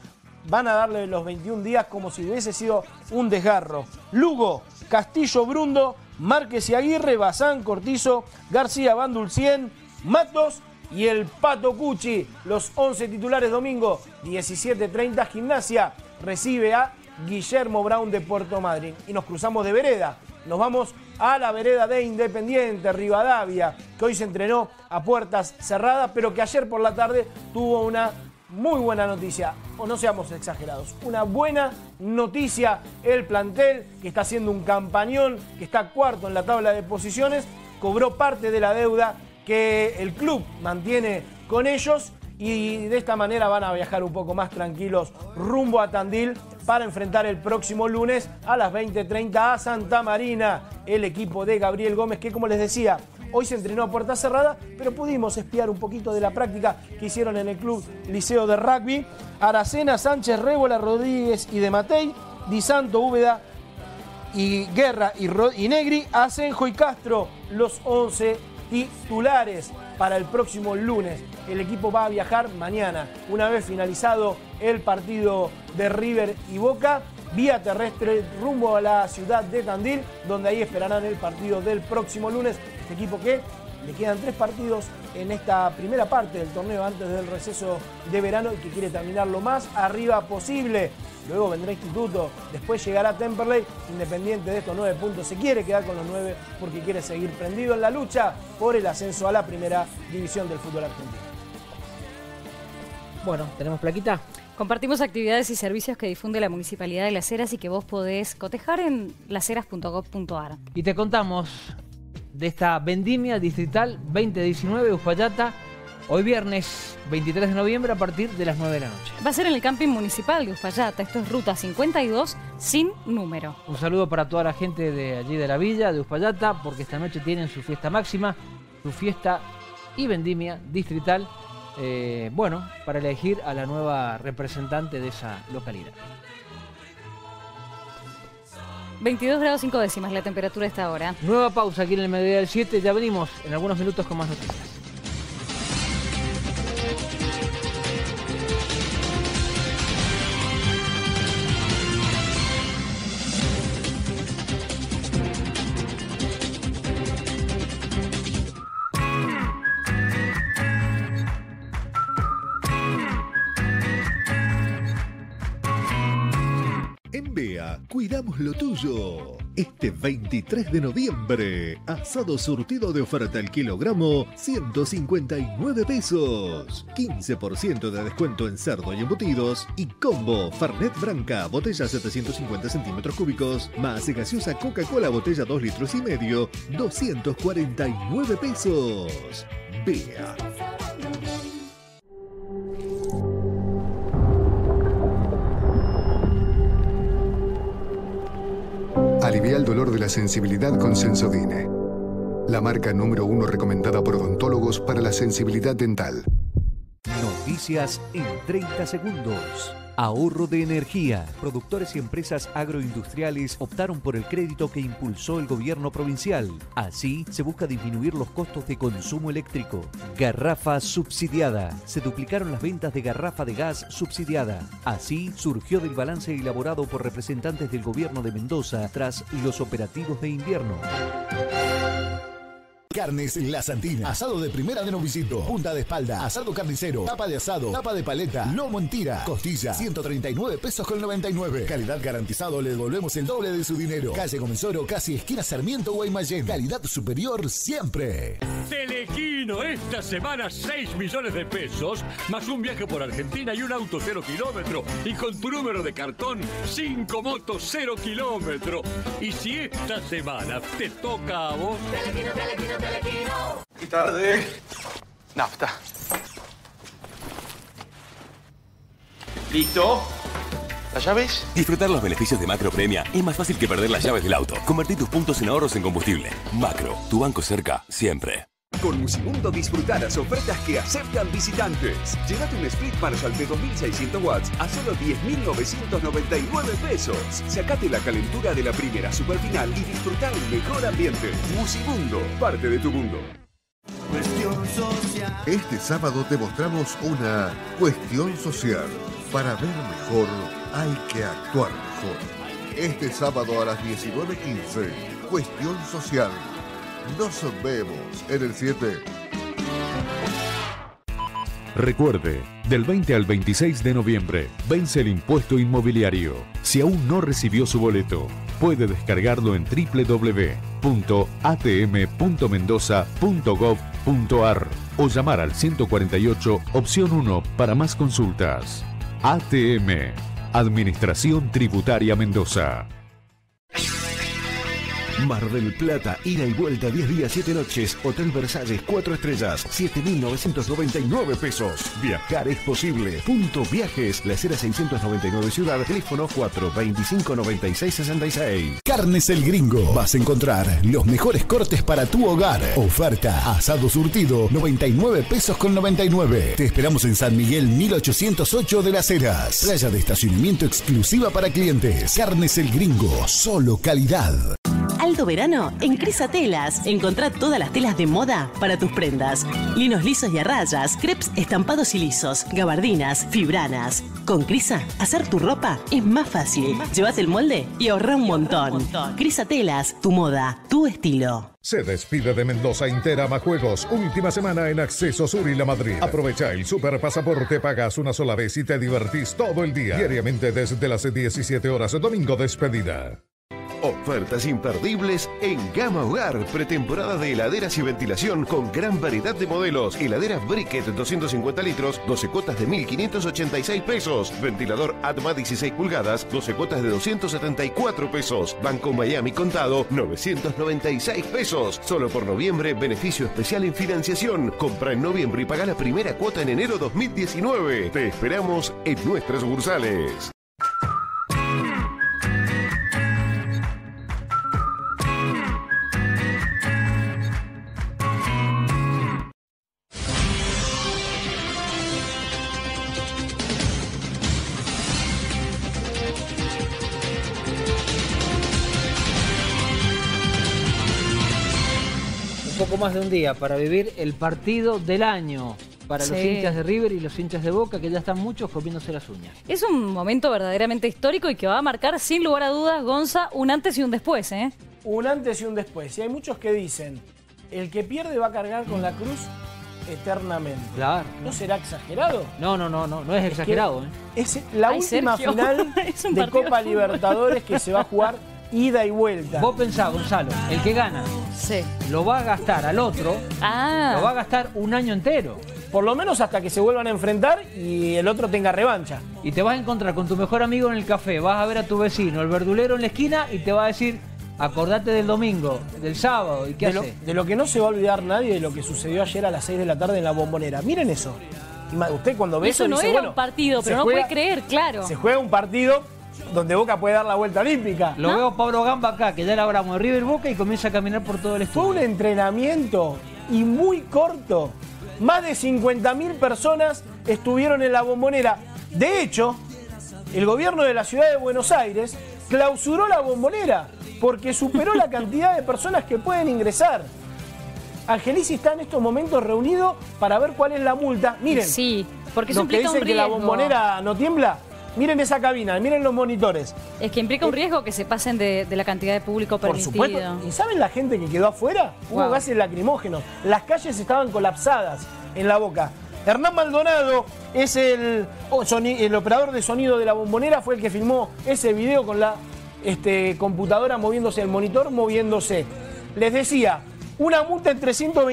S5: van a darle los 21 días como si hubiese sido un desgarro. Lugo, Castillo, Brundo, Márquez y Aguirre, Bazán, Cortizo, García, Bandulcien, Matos y el Pato Cucci. Los 11 titulares domingo, 17:30, Gimnasia recibe a Guillermo Brown de Puerto Madryn. Y nos cruzamos de vereda. Nos vamos a la vereda de Independiente, Rivadavia, que hoy se entrenó a puertas cerradas, pero que ayer por la tarde tuvo una muy buena noticia, o no seamos exagerados, una buena noticia. El plantel, que está haciendo un campañón, que está cuarto en la tabla de posiciones, cobró parte de la deuda que el club mantiene con ellos y de esta manera van a viajar un poco más tranquilos rumbo a Tandil para enfrentar el próximo lunes a las 20:30 a Santa Marina, el equipo de Gabriel Gómez, que como les decía, hoy se entrenó a puerta cerrada, pero pudimos espiar un poquito de la práctica que hicieron en el Club Liceo de Rugby. Aracena, Sánchez, Rébola, Rodríguez y de Matei, Di Santo, Úbeda y Guerra y Negri, Asenjo y Castro, los 11 titulares para el próximo lunes. El equipo va a viajar mañana, una vez finalizado el partido de River y Boca, vía terrestre rumbo a la ciudad de Tandil, donde ahí esperarán el partido del próximo lunes. Este equipo que le quedan 3 partidos en esta primera parte del torneo antes del receso de verano y que quiere terminar lo más arriba posible. Luego vendrá Instituto, después llegará Temperley. Independiente de estos 9 puntos se quiere quedar con los 9 porque quiere seguir prendido en la lucha por el ascenso a la primera división del fútbol argentino.
S4: Bueno, ¿tenemos plaquita?
S3: Compartimos actividades y servicios que difunde la Municipalidad de Las Heras y que vos podés cotejar en lasheras.gov.ar.
S4: Y te contamos de esta vendimia distrital 2019 de Uspallata, hoy viernes 23 de noviembre a partir de las 9 de la noche.
S3: Va a ser en el camping municipal de Uspallata, esto es ruta 52 sin número.
S4: Un saludo para toda la gente de allí de la villa, de Uspallata, porque esta noche tienen su fiesta máxima, su fiesta y vendimia distrital, para elegir a la nueva representante de esa localidad.
S3: 22 grados 5 décimas la temperatura a esta hora.
S4: Nueva pausa aquí en el Mediodía del 7, ya venimos en algunos minutos con más noticias.
S15: En BEA, cuidamos lo tuyo. Este 23 de noviembre, asado surtido de oferta al kilogramo, 159 pesos. 15% de descuento en cerdo y embutidos. Y combo Fernet Branca, botella 750 centímetros cúbicos, más gaseosa Coca-Cola, botella 2,5 litros, 249 pesos. BEA.
S8: Alivia el dolor de la sensibilidad con Sensodine, la marca número 1 recomendada por odontólogos para la sensibilidad dental.
S11: Noticias en 30 segundos. Ahorro de energía. Productores y empresas agroindustriales optaron por el crédito que impulsó el gobierno provincial. Así se busca disminuir los costos de consumo eléctrico. Garrafa subsidiada. Se duplicaron las ventas de garrafa de gas subsidiada. Así surgió del balance elaborado por representantes del gobierno de Mendoza tras los operativos de invierno.
S14: Carnes La Santina, asado de primera de Novicito, punta de espalda, asado carnicero, tapa de asado, tapa de paleta, lomo en tira, costilla, 139 pesos con 99. Calidad garantizado, le devolvemos el doble de su dinero. Calle Comensoro, casi esquina Sarmiento, Guaymallén. Calidad superior siempre.
S9: Telequino, esta semana 6 millones de pesos, más un viaje por Argentina y un auto 0 kilómetro. Y con tu número de cartón, 5 motos 0 kilómetro. Y si esta semana te toca a vos... Telequino.
S10: Y tarde. Nafta. ¿Listo? ¿Las llaves?
S24: Disfrutar los beneficios de Macro Premia es más fácil que perder las llaves del auto. Convertí tus puntos en ahorros en combustible. Macro, tu banco cerca, siempre.
S25: Con Musimundo disfruta las ofertas que aceptan visitantes. Llévate un Split Marshall de 2600 watts a solo 10.999 pesos. Sacate la calentura de la primera superfinal y disfruta el mejor ambiente. Musimundo, parte de tu mundo.
S26: Este sábado te mostramos una cuestión social.
S7: Para ver mejor hay que actuar mejor. Este sábado a las 19:15, Cuestión Social. Nos vemos en el 7.
S15: Recuerde, del 20 al 26 de noviembre vence el impuesto inmobiliario. Si aún no recibió su boleto, puede descargarlo en www.atm.mendoza.gov.ar o llamar al 148 opción 1 para más consultas. ATM, Administración Tributaria Mendoza.
S14: Mar del Plata, ida y vuelta 10 días, 7 noches. Hotel Versalles, 4 estrellas, 7.999 pesos. Viajar es posible. Punto Viajes, La Heras 699 Ciudad, teléfono 425-9666. Carnes El Gringo. Vas a encontrar los mejores cortes para tu hogar. Oferta, asado surtido, 99 pesos con 99. Te esperamos en San Miguel 1808 de Las Heras. Playa de estacionamiento exclusiva para clientes. Carnes El Gringo, solo calidad.
S12: Alto verano en Crisa Telas. Encontrá todas las telas de moda para tus prendas. Linos lisos y a rayas, crepes estampados y lisos, gabardinas, fibranas. Con Crisa, hacer tu ropa es más fácil. Llévate el molde y ahorrá un montón. Crisa Telas, tu moda, tu estilo.
S13: Se despide de Mendoza Interama Juegos. Última semana en Acceso Sur y La Madrid. Aprovecha el super pasaporte, pagas una sola vez y te divertís todo el día. Diariamente desde las 17 horas, domingo despedida.
S14: Ofertas imperdibles en Gama Hogar. Pretemporada de heladeras y ventilación con gran variedad de modelos. Heladera Briquet 250 litros, 12 cuotas de 1.586 pesos. Ventilador Atma 16 pulgadas, 12 cuotas de 274 pesos. Banco Miami Contado, 996 pesos. Solo por noviembre, beneficio especial en financiación. Compra en noviembre y paga la primera cuota en enero 2019. Te esperamos en nuestras sucursales.
S4: Poco más de un día para vivir el partido del año para los hinchas de River y los hinchas de Boca, que ya están muchos comiéndose las uñas.
S3: Es un momento verdaderamente histórico y que va a marcar sin lugar a dudas, Gonza, un antes y un después, ¿eh?
S5: Un antes y un después. Y hay muchos que dicen, el que pierde va a cargar con la cruz eternamente.
S4: Claro.
S5: ¿No será exagerado?
S4: No es exagerado.
S5: Es la última final de Copa Libertadores que se va a jugar ida y vuelta.
S4: Vos pensás, Gonzalo, el que gana lo va a gastar al otro, lo va a gastar un año entero.
S5: Por lo menos hasta que se vuelvan a enfrentar y el otro tenga revancha.
S4: Y te vas a encontrar con tu mejor amigo en el café, vas a ver a tu vecino, el verdulero en la esquina, y te va a decir, acordate del domingo, del sábado, ¿y qué hace?
S5: De lo que no se va a olvidar nadie de lo que sucedió ayer a las 6 de la tarde en la Bombonera. Miren eso. Usted cuando ve eso
S3: no
S5: dice,
S3: era un partido, pero no puede creer, claro.
S5: Se juega un partido donde Boca puede dar la vuelta olímpica.
S4: Lo veo a Pablo Gamba acá, que ya le hablamos de River Boca, y comienza a caminar por todo el estudio.
S5: Fue un entrenamiento y muy corto. Más de 50.000 personas estuvieron en la Bombonera. De hecho, el gobierno de la ciudad de Buenos Aires clausuró la Bombonera porque superó la cantidad de personas que pueden ingresar. Angelici está en estos momentos reunido para ver cuál es la multa. Miren,
S3: porque eso implica un riesgo.
S5: Que la Bombonera no tiembla. Miren esa cabina, miren los monitores.
S3: Es que implica un riesgo que se pasen de la cantidad de público permitido.
S5: Por supuesto. ¿Y saben la gente que quedó afuera? Hubo gases lacrimógenos. Las calles estaban colapsadas en la Boca. Hernán Maldonado es el operador de sonido de la Bombonera, fue el que filmó ese video con la computadora moviéndose, el monitor moviéndose. Les decía, una multa en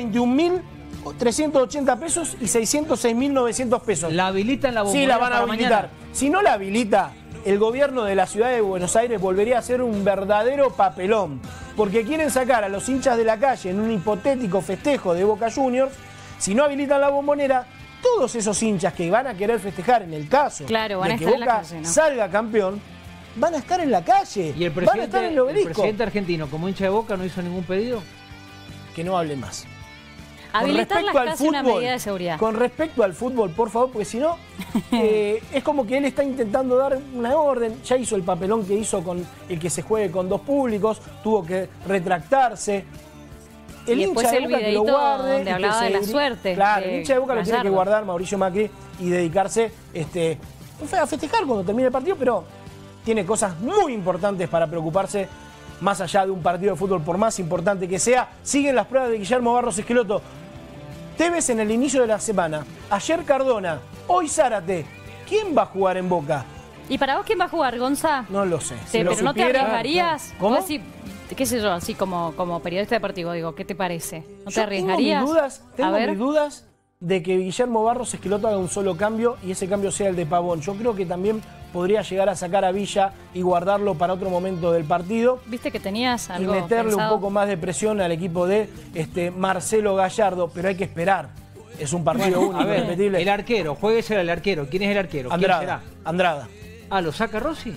S5: 380 pesos y 606.900 pesos.
S4: ¿La habilitan la Bombonera?
S5: Sí, la van a habilitar.
S4: Mañana.
S5: Si no la habilita, el gobierno de la ciudad de Buenos Aires volvería a ser un verdadero papelón. Porque quieren sacar a los hinchas de la calle en un hipotético festejo de Boca Juniors. Si no habilitan la Bombonera, todos esos hinchas que van a querer festejar en el caso de que Boca salga campeón, van a estar en la calle.
S4: ¿Y el
S5: van a estar en el obelisco?
S4: El presidente argentino, como hincha de Boca, no hizo ningún pedido?
S5: Que no hable más.
S3: Habilitar las calles, una medida de seguridad.
S5: Con respecto al fútbol, por favor, porque si no, es como que él está intentando dar una orden. Ya hizo el papelón que hizo con el que se juegue con dos públicos, tuvo que retractarse. El hincha de Boca que lo guarde.
S3: Donde hablaba de la suerte.
S5: Claro, el hincha de Boca lo tiene que guardar Mauricio Macri y dedicarse a festejar cuando termine el partido, pero tiene cosas muy importantes para preocuparse más allá de un partido de fútbol, por más importante que sea. Siguen las pruebas de Guillermo Barros Esqueloto. Tevez en el inicio de la semana, ayer Cardona, hoy Zárate. ¿Quién va a jugar en Boca?
S3: ¿Y para vos quién va a jugar, Gonza?
S5: No lo sé.
S3: Pero no te arriesgarías.
S5: ¿Cómo?
S3: Vos sí, qué sé yo, así como periodista deportivo, digo, ¿qué te parece? ¿No te
S5: Yo
S3: arriesgarías?
S5: Tengo mis dudas de que Guillermo Barros Esqueloto haga un solo cambio y ese cambio sea el de Pavón. Yo creo que también podría llegar a sacar a Villa y guardarlo para otro momento del partido.
S3: ¿Viste que tenías algo
S5: y meterle
S3: pensado?
S5: un poco más de presión al equipo de Marcelo Gallardo, pero hay que esperar. Es un partido único, irrepetible.
S4: El arquero, jueguese el arquero. ¿Quién es el arquero?
S5: Andrada.
S4: ¿Quién será?
S5: Andrada.
S4: Ah, ¿lo saca Rossi?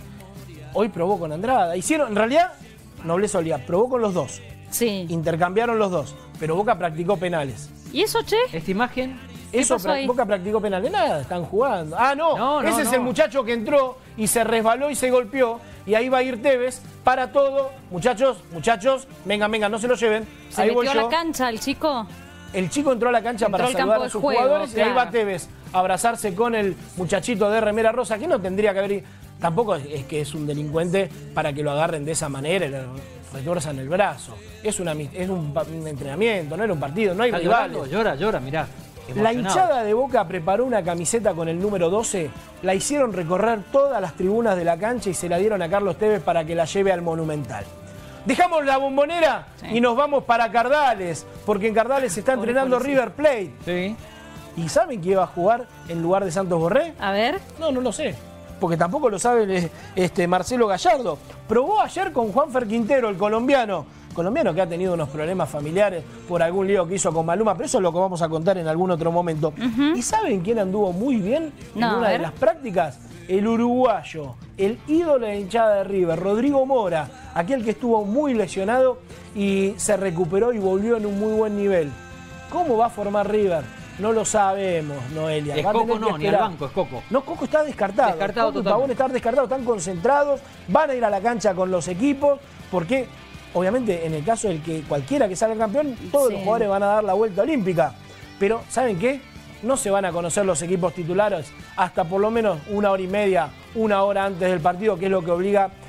S5: Hoy probó con Andrada. Hicieron, en realidad, Nobleza Olía probó con los dos.
S3: Sí.
S5: Intercambiaron los dos, pero Boca practicó penales.
S3: ¿Y eso, che?
S4: ¿Esta imagen?
S5: Eso Boca practicó penales. Nada, están jugando. Ah, no, ese es el muchacho que entró y se resbaló y se golpeó. Y ahí va a ir Tevez para todo. Muchachos, vengan, no se lo lleven.
S3: ¿Se
S5: ahí
S3: metió a la cancha el chico?
S5: El chico entró a la cancha para saludar a sus jugadores y ahí va Tevez a abrazarse con el muchachito de remera rosa, que no tendría que haber... Tampoco es que es un delincuente para que lo agarren de esa manera, le retuerzan el brazo. Es un entrenamiento, no era un partido, no hay rivales.
S4: Llora, mirá.
S5: La hinchada de Boca preparó una camiseta con el número 12, la hicieron recorrer todas las tribunas de la cancha y se la dieron a Carlos Tevez para que la lleve al Monumental. Dejamos la Bombonera y nos vamos para Cardales, porque en Cardales se está entrenando River Plate.
S4: Sí.
S5: ¿Y saben quién va a jugar en lugar de Santos Borré?
S3: A ver.
S5: No lo sé, porque tampoco lo sabe Marcelo Gallardo. Probó ayer con Juanfer Quintero, el colombiano que ha tenido unos problemas familiares por algún lío que hizo con Maluma, pero eso es lo que vamos a contar en algún otro momento. ¿Y saben quién anduvo muy bien en una de las prácticas? El uruguayo, el ídolo de la hinchada de River, Rodrigo Mora, aquel que estuvo muy lesionado y se recuperó y volvió en un muy buen nivel. ¿Cómo va a formar River? No lo sabemos, Noelia.
S4: Es Coco no, ni al banco, es Coco.
S5: No, Coco está descartado. Coco y Pavón están descartados, están concentrados, van a ir a la cancha con los equipos, porque obviamente en el caso del que cualquiera que salga campeón, todos los jugadores van a dar la vuelta olímpica. Pero, ¿saben qué? No se van a conocer los equipos titulares hasta por lo menos 1 hora y media, 1 hora antes del partido, que es lo que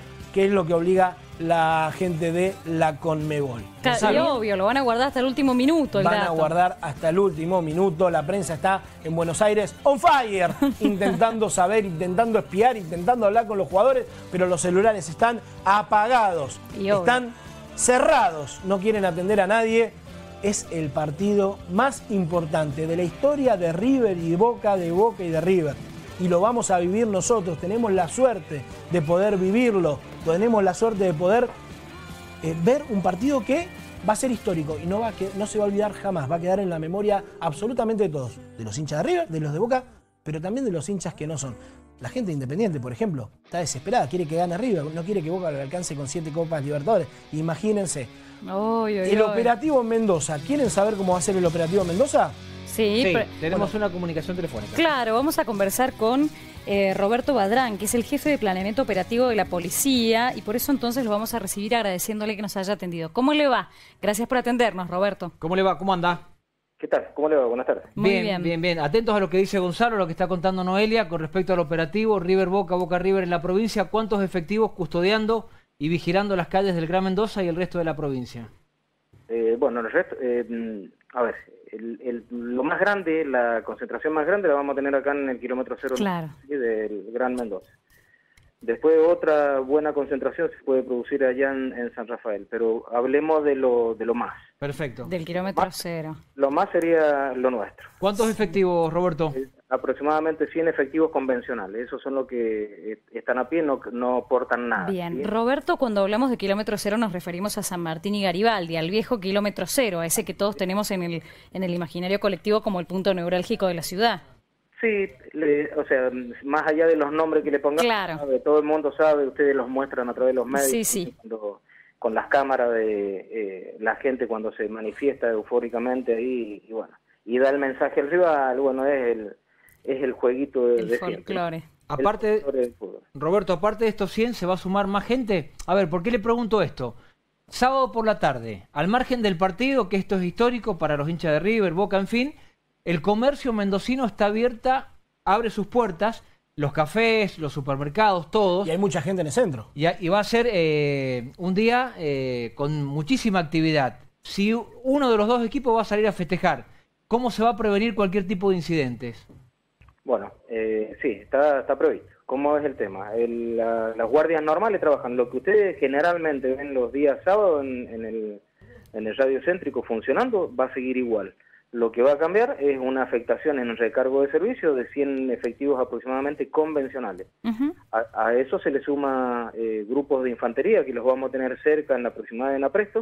S5: obliga la gente de la Conmebol.
S3: Y obvio, lo van a guardar hasta el último minuto.
S5: Van a guardar hasta el último minuto. La prensa está en Buenos Aires on fire, intentando saber, intentando espiar, intentando hablar con los jugadores, pero los celulares están apagados, están cerrados, no quieren atender a nadie. Es el partido más importante de la historia de River y de Boca y de River. Y lo vamos a vivir nosotros. Tenemos la suerte de poder vivirlo. Tenemos la suerte de poder ver un partido que va a ser histórico y no se va a olvidar jamás. Va a quedar en la memoria absolutamente de todos. De los hinchas de River, de los de Boca, pero también de los hinchas que no son. La gente Independiente, por ejemplo, está desesperada. Quiere que gane River. No quiere que Boca lo alcance con 7 Copas Libertadores. Imagínense. El operativo en Mendoza. ¿Quieren saber cómo va a ser el operativo en Mendoza?
S3: Sí,
S4: tenemos una comunicación telefónica.
S3: Claro, vamos a conversar con Roberto Badrán, que es el jefe de planeamiento operativo de la policía, y por eso entonces lo vamos a recibir agradeciéndole que nos haya atendido. ¿Cómo le va? Gracias por atendernos, Roberto.
S4: ¿Cómo le va? ¿Cómo anda?
S16: ¿Qué tal? ¿Cómo le va? Buenas tardes.
S4: Bien. Atentos a lo que dice Gonzalo, lo que está contando Noelia con respecto al operativo River Boca, Boca River en la provincia. ¿Cuántos efectivos custodiando y vigilando las calles del Gran Mendoza y el resto de la provincia?
S16: Bueno, el resto, a ver, lo más grande, la concentración más grande la vamos a tener acá en el kilómetro 0 del Gran Mendoza. Después otra buena concentración se puede producir allá en San Rafael, pero hablemos de lo más.
S4: Perfecto.
S3: Del kilómetro 0.
S16: Lo más sería lo nuestro.
S4: ¿Cuántos efectivos, Roberto?
S16: Aproximadamente 100 efectivos convencionales. Esos son los que están a pie, no portan nada.
S3: Bien. Roberto, cuando hablamos de kilómetro 0 nos referimos a San Martín y Garibaldi, al viejo kilómetro 0, a ese que todos tenemos en el imaginario colectivo como el punto neurálgico de la ciudad.
S16: Sí, o sea, más allá de los nombres que le pongamos,
S3: claro.
S16: Todo el mundo sabe, ustedes los muestran a través de los medios.
S3: Sí.
S16: Con las cámaras de la gente cuando se manifiesta eufóricamente ahí, y bueno, y da el mensaje al rival, bueno, es el jueguito de
S3: folclore.
S4: Aparte, Roberto, aparte de estos 100, ¿se va a sumar más gente? A ver, ¿por qué le pregunto esto? Sábado por la tarde, al margen del partido, que esto es histórico para los hinchas de River, Boca, en fin, el comercio mendocino está abre sus puertas los cafés, los supermercados, todos.
S5: Y hay mucha gente en el centro.
S4: Y va a ser un día con muchísima actividad. Si uno de los dos equipos va a salir a festejar, ¿cómo se va a prevenir cualquier tipo de incidentes?
S16: Bueno, sí, está previsto. ¿Cómo es el tema? Las guardias normales trabajan. Lo que ustedes generalmente ven los días sábados en el radio céntrico funcionando, va a seguir igual. Lo que va a cambiar es una afectación en el recargo de servicio de 100 efectivos aproximadamente convencionales. A eso se le suma grupos de infantería que los vamos a tener cerca en la proximidad de Napresto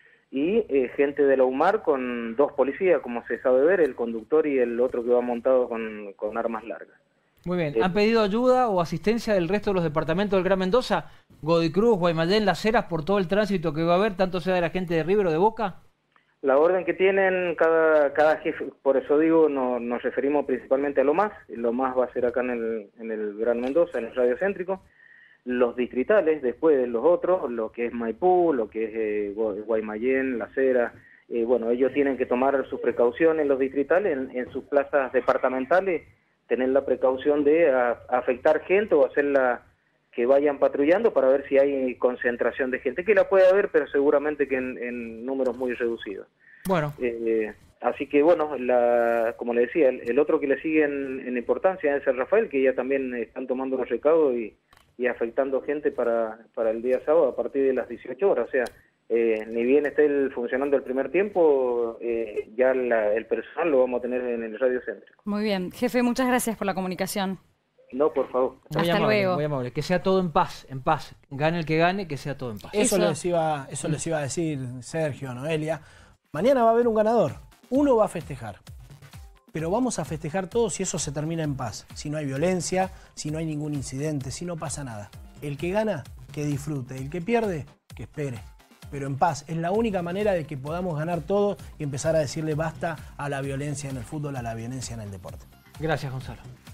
S16: y gente de la UMAR con 2 policías, como se sabe ver, el conductor y el otro que va montado con armas largas.
S4: Muy bien. ¿Han pedido ayuda o asistencia del resto de los departamentos del Gran Mendoza? Godoy Cruz, Guaymallén, Las Heras, por todo el tránsito que va a haber, tanto sea de la gente de River o de Boca.
S16: La orden que tienen cada jefe, por eso digo, nos referimos principalmente a lo más va a ser acá en el Gran Mendoza, en el radio céntrico, los distritales, después los otros, lo que es Maipú, lo que es Guaymallén, Las Heras, bueno, ellos tienen que tomar sus precauciones, los distritales, en sus plazas departamentales, tener la precaución de afectar gente o hacerla que vayan patrullando para ver si hay concentración de gente, que la puede haber, pero seguramente que en números muy reducidos.
S4: Bueno.
S16: Así que, bueno, como le decía, el otro que le sigue en importancia es el Rafael, que ya también están tomando los recados y afectando gente para el día sábado a partir de las 18 horas. O sea, ni bien esté funcionando el primer tiempo, ya el personal lo vamos a tener en el radio céntrico.
S3: Muy bien. Jefe, muchas gracias por la comunicación.
S16: No, por favor.
S3: Hasta luego.
S4: Muy amable. Que sea todo en paz, en paz. Gane el que gane, que sea todo en paz.
S5: Eso les iba a decir Sergio, Noelia. Mañana va a haber un ganador. Uno va a festejar. Pero vamos a festejar todos si eso se termina en paz. Si no hay violencia, si no hay ningún incidente, si no pasa nada. El que gana, que disfrute. El que pierde, que espere. Pero en paz. Es la única manera de que podamos ganar todos y empezar a decirle basta a la violencia en el fútbol, a la violencia en el deporte.
S4: Gracias, Gonzalo.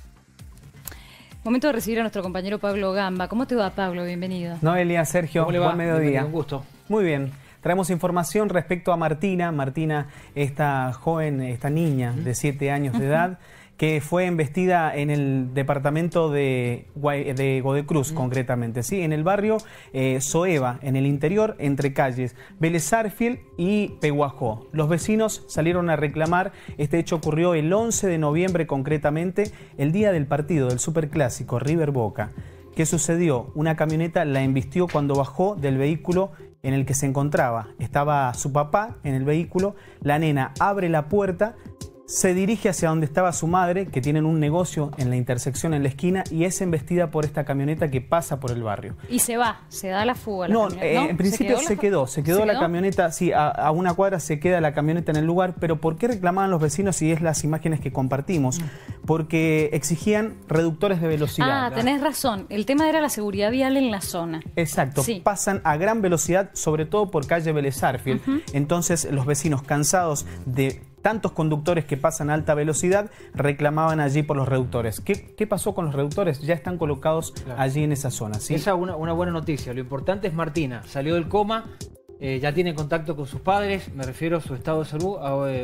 S3: Momento de recibir a nuestro compañero Pablo Gamba. ¿Cómo te va, Pablo? Bienvenido.
S2: Noelia, Sergio, buen mediodía.
S4: Un gusto.
S2: Muy bien. Traemos información respecto a Martina. Martina, esta joven, esta niña de 7 años de edad, que fue embestida en el departamento de Godoy Cruz, concretamente, ¿sí? En el barrio Soeva, en el interior, entre calles Vélez Sarsfield y Peguajó. Los vecinos salieron a reclamar. Este hecho ocurrió el 11 de noviembre, concretamente, el día del partido del Superclásico River Boca. ¿Qué sucedió? Una camioneta la embistió cuando bajó del vehículo en el que se encontraba. Estaba su papá en el vehículo, la nena abre la puerta, se dirige hacia donde estaba su madre, que tienen un negocio en la intersección en la esquina, y es embestida por esta camioneta que pasa por el barrio.
S3: Y se da la fuga.
S2: No, en principio se quedó la camioneta, sí, a una cuadra se queda la camioneta en el lugar, pero ¿por qué reclamaban los vecinos? Y es las imágenes que compartimos, porque exigían reductores de velocidad.
S3: Ah, tenés razón, el tema era la seguridad vial en la zona.
S2: Exacto, sí. Pasan a gran velocidad, sobre todo por calle Vélez Sarsfield. Entonces los vecinos, cansados de tantos conductores que pasan a alta velocidad, reclamaban allí por los reductores. ¿Qué pasó con los reductores? Ya están colocados allí en esa zona, ¿sí?
S4: Esa es una buena noticia. Lo importante es Martina. Salió del coma, ya tiene contacto con sus padres. Me refiero a su estado de salud.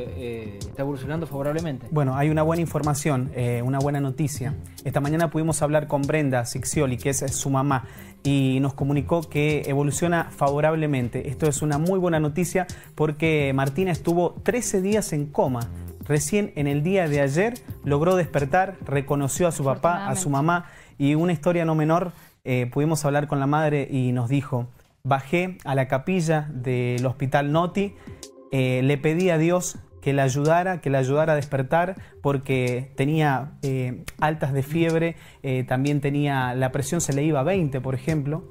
S4: Está evolucionando favorablemente.
S2: Bueno, hay una buena información, una buena noticia. Esta mañana pudimos hablar con Brenda Sixioli, que es su mamá, y nos comunicó que evoluciona favorablemente. Esto es una muy buena noticia porque Martina estuvo 13 días en coma. Recién en el día de ayer logró despertar, reconoció a su papá, a su mamá, y una historia no menor, pudimos hablar con la madre y nos dijo: bajé a la capilla del Hospital Noti, le pedí a Dios que la ayudara a despertar, porque tenía altas de fiebre, también tenía, la presión se le iba a 20, por ejemplo.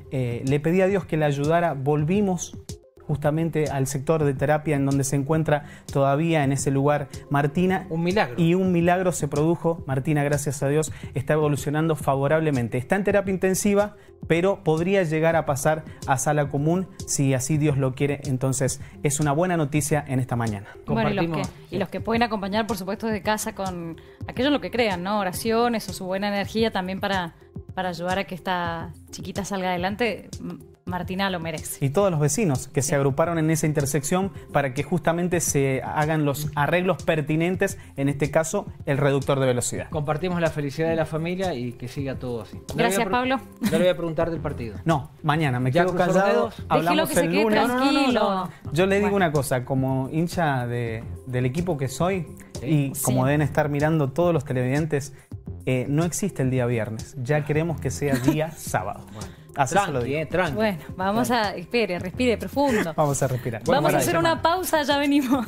S2: Le pedí a Dios que la ayudara, volvimos justamente al sector de terapia en donde se encuentra todavía en ese lugar Martina.
S4: Un milagro.
S2: Y un milagro se produjo. Martina, gracias a Dios, está evolucionando favorablemente. Está en terapia intensiva, pero podría llegar a pasar a sala común si así Dios lo quiere. Entonces es una buena noticia en esta mañana.
S3: Bueno, y los que pueden acompañar, por supuesto, desde casa con aquello en lo que crean, ¿no? Oraciones o su buena energía también para ayudar a que esta chiquita salga adelante. Martina lo merece.
S2: Y todos los vecinos que se agruparon en esa intersección para que justamente se hagan los arreglos pertinentes, en este caso el reductor de velocidad.
S4: Compartimos la felicidad de la familia y que siga todo así.
S3: Gracias, Pablo.
S4: No le voy a preguntar del partido.
S2: No, mañana me quedo callado.
S3: Hablamos que el lunes. No.
S2: Yo le digo una cosa, como hincha del equipo que soy, y como deben estar mirando todos los televidentes, no existe el día viernes. Ya queremos que sea día sábado. Así se lo digo.
S3: Tranqui. Bueno, vamos a... Espere, respire profundo.
S2: Vamos a respirar.
S3: Vamos a hacer una pausa, ya venimos.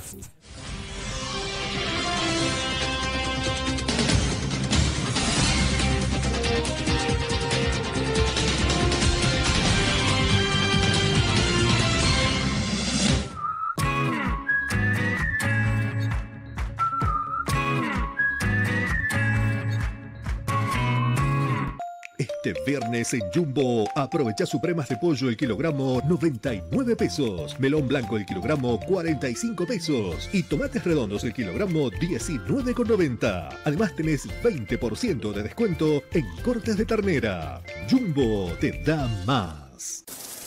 S15: Este viernes en Jumbo, aprovecha supremas de pollo el kilogramo 99 pesos, melón blanco el kilogramo 45 pesos y tomates redondos el kilogramo 19,90. Además tenés 20% de descuento en cortes de ternera. Jumbo te da más.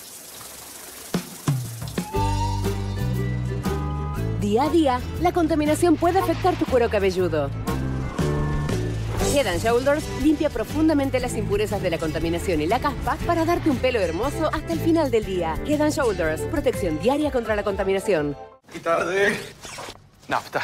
S17: Día a día, la contaminación puede afectar tu cuero cabelludo. Head & Shoulders limpia profundamente las impurezas de la contaminación y la caspa para darte un pelo hermoso hasta el final del día. Head & Shoulders, protección diaria contra la contaminación.
S10: ¿Qué tarde? Nafta.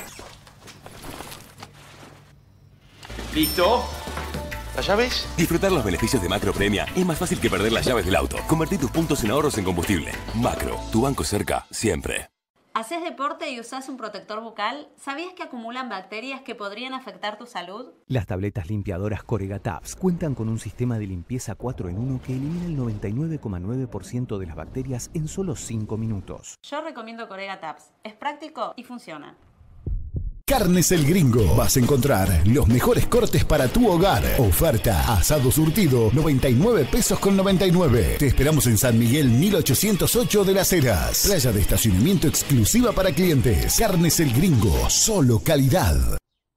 S10: ¿Listo? ¿Las llaves?
S24: Disfrutar los beneficios de Macro Premia es más fácil que perder las llaves del auto. Convertí tus puntos en ahorros en combustible. Macro, tu banco cerca, siempre.
S18: ¿Haces deporte y usás un protector bucal? ¿Sabías que acumulan bacterias que podrían afectar tu salud?
S19: Las tabletas limpiadoras Corega Tabs cuentan con un sistema de limpieza 4 en 1 que elimina el 99,9% de las bacterias en solo 5 minutos.
S18: Yo recomiendo Corega Tabs. Es práctico y funciona.
S14: Carnes El Gringo. Vas a encontrar los mejores cortes para tu hogar. Oferta. Asado surtido, 99 pesos con 99. Te esperamos en San Miguel 1808 de Las Heras. Playa de estacionamiento exclusiva para clientes. Carnes El Gringo. Solo calidad.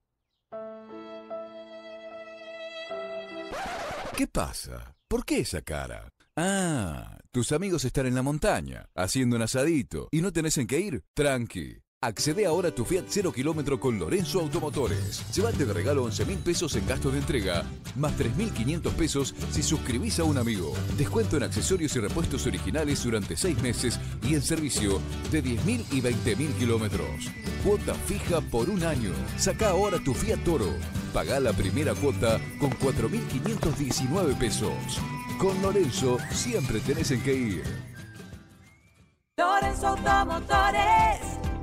S20: ¿Qué pasa? ¿Por qué esa cara? Ah, tus amigos están en la montaña, haciendo un asadito, y no tenés en qué ir. Tranqui. Accede ahora a tu Fiat 0 kilómetro con Lorenzo Automotores. Llévate de regalo 11.000 pesos en gastos de entrega, más 3.500 pesos si suscribís a un amigo. Descuento en accesorios y repuestos originales durante 6 meses y en servicio de 10.000 y 20.000 kilómetros. Cuota fija por un año. Sacá ahora tu Fiat Toro. Pagá la primera cuota con 4.519 pesos. Con Lorenzo siempre tenés en qué ir.
S21: Lorenzo Automotores.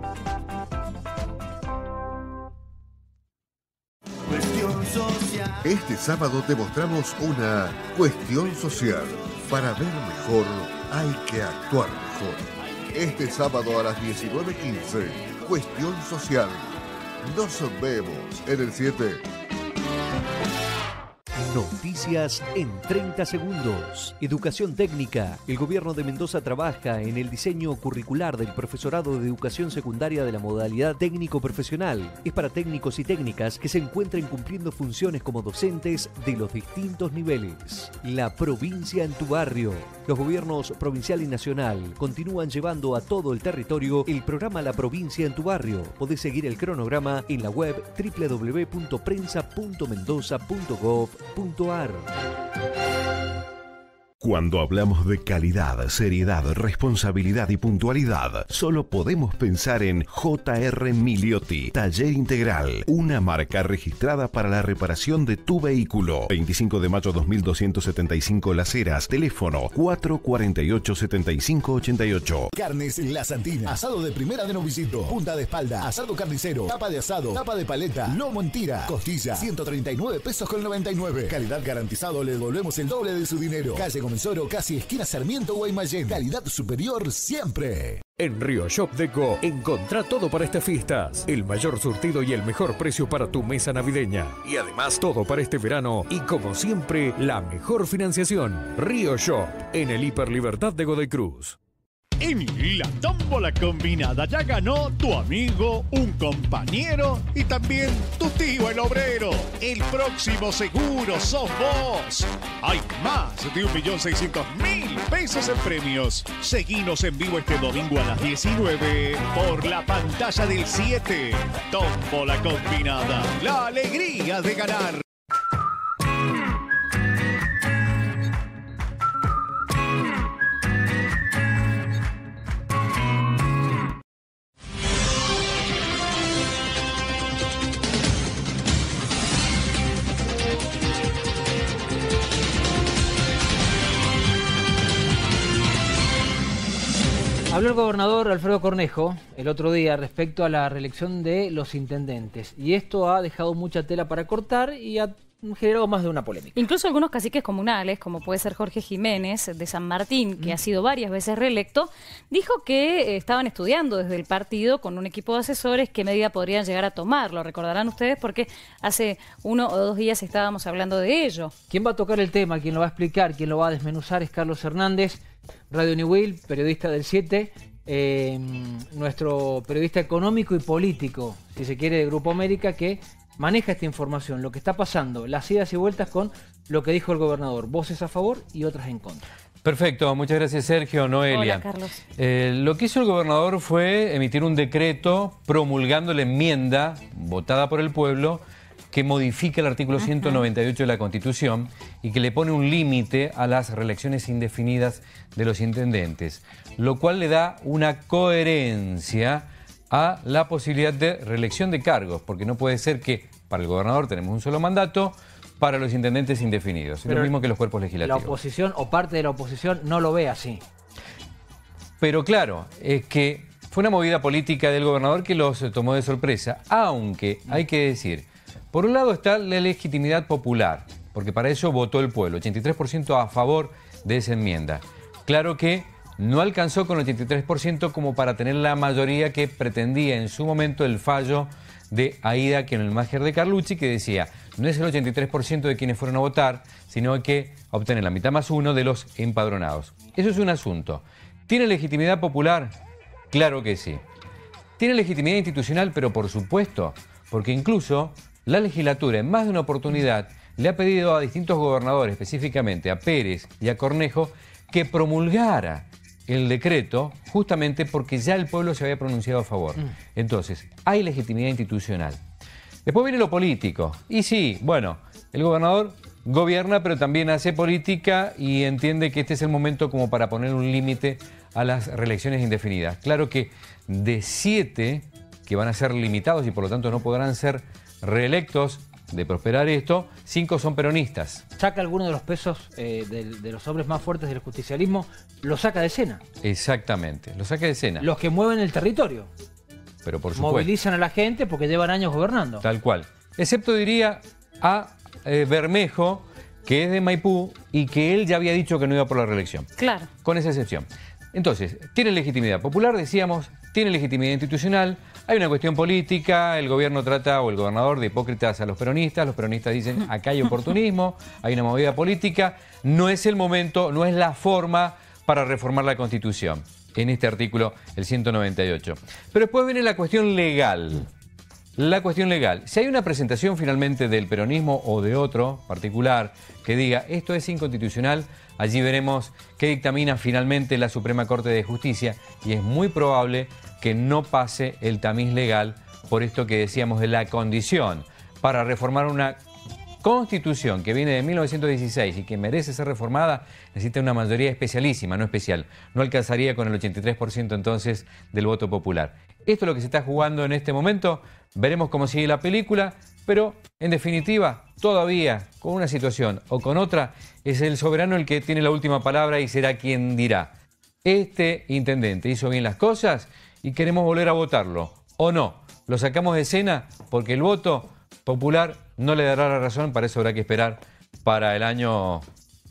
S7: Cuestión social. Este sábado te mostramos una cuestión social. Para ver mejor hay que actuar mejor. Este sábado a las 19:15, cuestión social. Nos vemos en el 7.
S11: Noticias en 30 segundos. Educación técnica. El gobierno de Mendoza trabaja en el diseño curricular del profesorado de educación secundaria de la modalidad técnico-profesional. Es para técnicos y técnicas que se encuentren cumpliendo funciones como docentes de los distintos niveles. La provincia en tu barrio. Los gobiernos provincial y nacional continúan llevando a todo el territorio el programa La Provincia en tu Barrio. Podés seguir el cronograma en la web www.prensa.mendoza.gov.ar.
S26: Cuando hablamos de calidad, seriedad, responsabilidad y puntualidad, solo podemos pensar en J.R. Miliotti, Taller Integral, una marca registrada para la reparación de tu vehículo. 25 de mayo 2275 Las Heras, teléfono 448-7588.
S14: Carnes La Santina, asado de primera de novicito, punta de espalda, asado carnicero, tapa de asado, tapa de paleta, lomo en tira, costilla, 139 pesos con 99. Calidad garantizado, le devolvemos el doble de su dinero. Calle Comensoro, casi esquina Sarmiento, Guaymallén. Calidad superior siempre.
S27: En Río Shop Deco, encontrá todo para estas fiestas. El mayor surtido y el mejor precio para tu mesa navideña. Y además todo para este verano. Y como siempre, la mejor financiación. Río Shop, en el Hiper Libertad de Godoy Cruz.
S1: En la tómbola combinada ya ganó tu amigo, un compañero y también tu tío el obrero. El próximo seguro sos vos. Hay más de 1.600.000 pesos en premios. Seguinos en vivo este domingo a las 19 por la pantalla del 7. Tómbola combinada. La alegría de ganar.
S4: Habló el gobernador Alfredo Cornejo el otro día respecto a la reelección de los intendentes y esto ha dejado mucha tela para cortar y ha generado más de una polémica.
S3: Incluso algunos caciques comunales, como puede ser Jorge Jiménez de San Martín, que ha sido varias veces reelecto, dijo que estaban estudiando desde el partido con un equipo de asesores qué medida podrían llegar a tomar. Lo recordarán ustedes porque hace 1 o 2 días estábamos hablando de ello.
S4: ¿Quién va a tocar el tema? ¿Quién lo va a explicar? ¿Quién lo va a desmenuzar? Es Carlos Hernández, Radio Newell, periodista del 7, nuestro periodista económico y político, si se quiere, de Grupo América, que maneja esta información, lo que está pasando, las idas y vueltas con lo que dijo el gobernador, voces a favor y otras en contra.
S6: Perfecto, muchas gracias Sergio, Noelia.
S3: Hola, Carlos.
S6: Lo que hizo el gobernador fue emitir un decreto promulgando la enmienda votada por el pueblo que modifica el artículo 198 de la Constitución y que le pone un límite a las reelecciones indefinidas de los intendentes, lo cual le da una coherencia a la posibilidad de reelección de cargos, porque no puede ser que para el gobernador tenemos un solo mandato, para los intendentes indefinidos. Es lo mismo que los cuerpos legislativos.
S4: La oposición o parte de la oposición no lo ve así.
S6: Pero claro, es que fue una movida política del gobernador que los tomó de sorpresa, aunque hay que decir, por un lado está la legitimidad popular, porque para eso votó el pueblo, 83% a favor de esa enmienda. Claro que no alcanzó con el 83% como para tener la mayoría que pretendía en su momento el fallo de Aida Kienelmacher de Carlucci, que decía, no es el 83% de quienes fueron a votar, sino que obtener la mitad más uno de los empadronados. Eso es un asunto. ¿Tiene legitimidad popular? Claro que sí. ¿Tiene legitimidad institucional? Pero por supuesto, porque incluso la legislatura en más de una oportunidad le ha pedido a distintos gobernadores, específicamente a Pérez y a Cornejo, que promulgara el decreto justamente porque ya el pueblo se había pronunciado a favor. Entonces, hay legitimidad institucional. Después viene lo político. Y sí, bueno, el gobernador gobierna, pero también hace política y entiende que este es el momento como para poner un límite a las reelecciones indefinidas. Claro que de 7 que van a ser limitados y por lo tanto no podrán ser reelectos, de prosperar esto, 5 son peronistas.
S4: Saca alguno de los pesos de los hombres más fuertes del justicialismo, lo saca de escena.
S6: Exactamente, lo saca de escena.
S4: Los que mueven el territorio.
S6: Pero por supuesto.
S4: Movilizan a la gente porque llevan años gobernando.
S6: Tal cual. Excepto diría a Bermejo, que es de Maipú y que él ya había dicho que no iba por la reelección.
S3: Claro.
S6: Con esa excepción. Entonces, tiene legitimidad popular, decíamos, tiene legitimidad institucional, hay una cuestión política, el gobierno trata, o el gobernador, de hipócritas a los peronistas dicen, acá hay oportunismo, hay una movida política, no es el momento, no es la forma para reformar la Constitución, en este artículo, el 198. Pero después viene la cuestión legal. La cuestión legal. Si hay una presentación finalmente del peronismo o de otro particular que diga esto es inconstitucional, allí veremos qué dictamina finalmente la Suprema Corte de Justicia y es muy probable que no pase el tamiz legal por esto que decíamos de la condición para reformar una Constitución que viene de 1916 y que merece ser reformada, necesita una mayoría especialísima, no especial. No alcanzaría con el 83% entonces del voto popular. Esto es lo que se está jugando en este momento. Veremos cómo sigue la película, pero en definitiva, todavía con una situación o con otra, es el soberano el que tiene la última palabra y será quien dirá, este intendente hizo bien las cosas y queremos volver a votarlo, o no. Lo sacamos de escena porque el voto popular no le dará la razón, para eso habrá que esperar para el año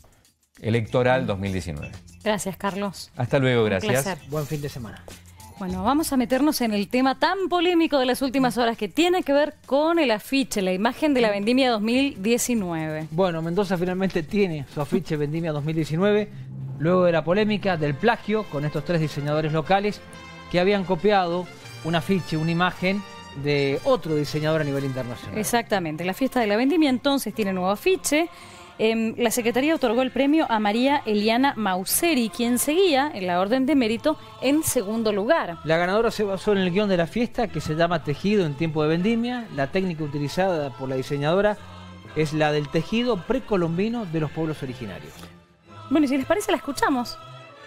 S6: electoral 2019.
S3: Gracias, Carlos.
S6: Hasta luego,
S3: Un
S6: gracias.
S3: placer.
S4: Buen fin de semana.
S3: Bueno, vamos a meternos en el tema tan polémico de las últimas horas que tiene que ver con el afiche, la imagen de la Vendimia 2019.
S4: Bueno, Mendoza finalmente tiene su afiche Vendimia 2019. luego de la polémica del plagio con estos 3 diseñadores locales que habían copiado un afiche, una imagen de otro diseñador a nivel internacional.
S3: Exactamente. La fiesta de la vendimia entonces tiene nuevo afiche. La Secretaría otorgó el premio a María Eliana Mauseri, quien seguía en la orden de mérito en segundo lugar.
S4: La ganadora se basó en el guión de la fiesta, que se llama Tejido en tiempo de vendimia. La técnica utilizada por la diseñadora es la del tejido precolombino de los pueblos originarios.
S3: Bueno, y si les parece, la escuchamos.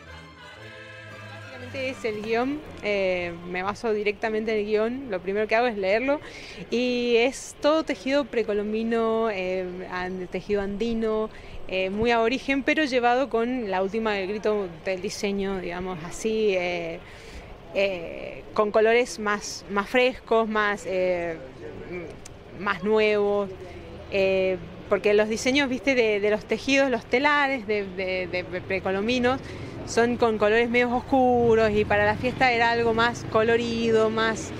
S8: Es el guión, me baso directamente en el guión, lo primero que hago es leerlo y es todo tejido precolombino, tejido andino, muy aborigen, pero llevado con la última del grito del diseño, digamos así, con colores más frescos, más nuevos, porque los diseños, viste, de los tejidos, los telares de precolombinos, son con colores medio oscuros y para la fiesta era algo más colorido, más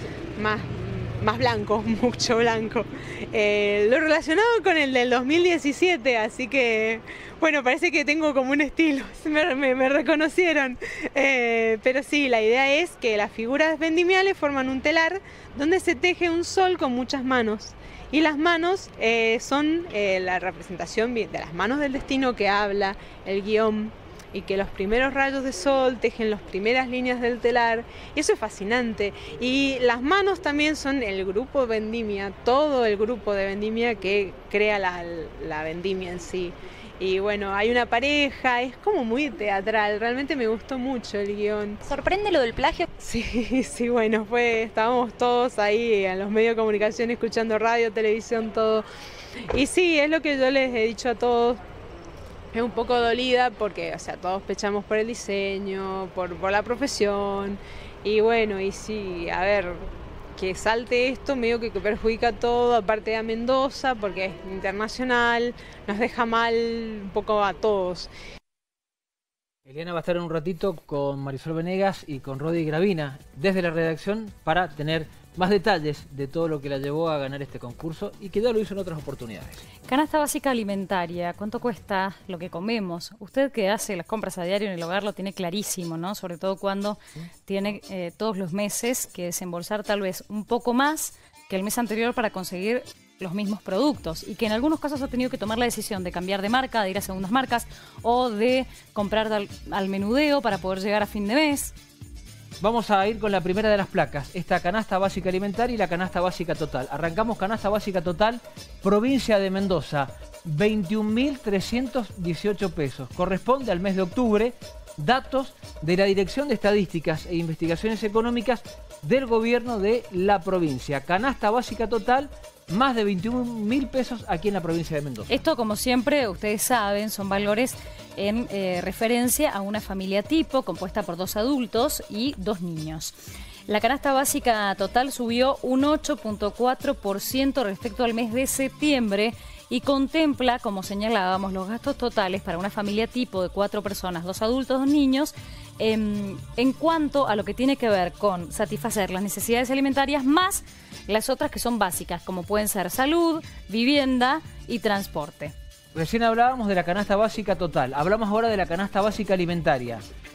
S8: blanco, mucho blanco. Lo relacionado con el del 2017, así que, bueno, parece que tengo como un estilo, me reconocieron. Pero sí, la idea es que las figuras vendimiales forman un telar donde se teje un sol con muchas manos. Y las manos son la representación de las manos del destino que habla el guión, y que los primeros rayos de sol tejen las primeras líneas del telar, y eso es fascinante. Y las manos también son el grupo vendimia, todo el grupo de vendimia que crea la vendimia en sí. Y bueno, hay una pareja, es como muy teatral, realmente me gustó mucho el guión.
S18: ¿Sorprende lo del plagio?
S8: Sí, bueno, estábamos todos ahí en los medios de comunicación escuchando radio, televisión, todo. Y sí, es lo que yo les he dicho a todos. Es un poco dolida porque, o sea, todos pechamos por el diseño, por la profesión. Y bueno, y sí, a ver, que salte esto medio que perjudica todo, aparte de Mendoza, porque es internacional, nos deja mal un poco a todos.
S4: Eliana va a estar en un ratito con Marisol Venegas y con Rodi Gravina desde la redacción para tener más detalles de todo lo que la llevó a ganar este concurso y que ya lo hizo en otras oportunidades.
S3: Canasta básica alimentaria, ¿cuánto cuesta lo que comemos? Usted que hace las compras a diario en el hogar lo tiene clarísimo, ¿no? Sobre todo cuando tiene todos los meses que desembolsar tal vez un poco más que el mes anterior para conseguir los mismos productos y que en algunos casos ha tenido que tomar la decisión de cambiar de marca, de ir a segundas marcas o de comprar al menudeo para poder llegar a fin de mes.
S4: Vamos a ir con la primera de las placas, esta canasta básica alimentaria y la canasta básica total. Arrancamos canasta básica total, provincia de Mendoza, 21.318 pesos. Corresponde al mes de octubre, datos de la Dirección de Estadísticas e Investigaciones Económicas del gobierno de la provincia. Canasta básica total, más de 21.000 pesos aquí en la provincia de Mendoza.
S3: Esto, como siempre, ustedes saben, son valores en referencia a una familia tipo compuesta por 2 adultos y 2 niños. La canasta básica total subió un 8.4% respecto al mes de septiembre y contempla, como señalábamos, los gastos totales para una familia tipo de 4 personas, 2 adultos, 2 niños, en cuanto a lo que tiene que ver con satisfacer las necesidades alimentarias más las otras que son básicas, como pueden ser salud, vivienda y transporte.
S4: Recién hablábamos de la canasta básica total, hablamos ahora de la canasta básica alimentaria.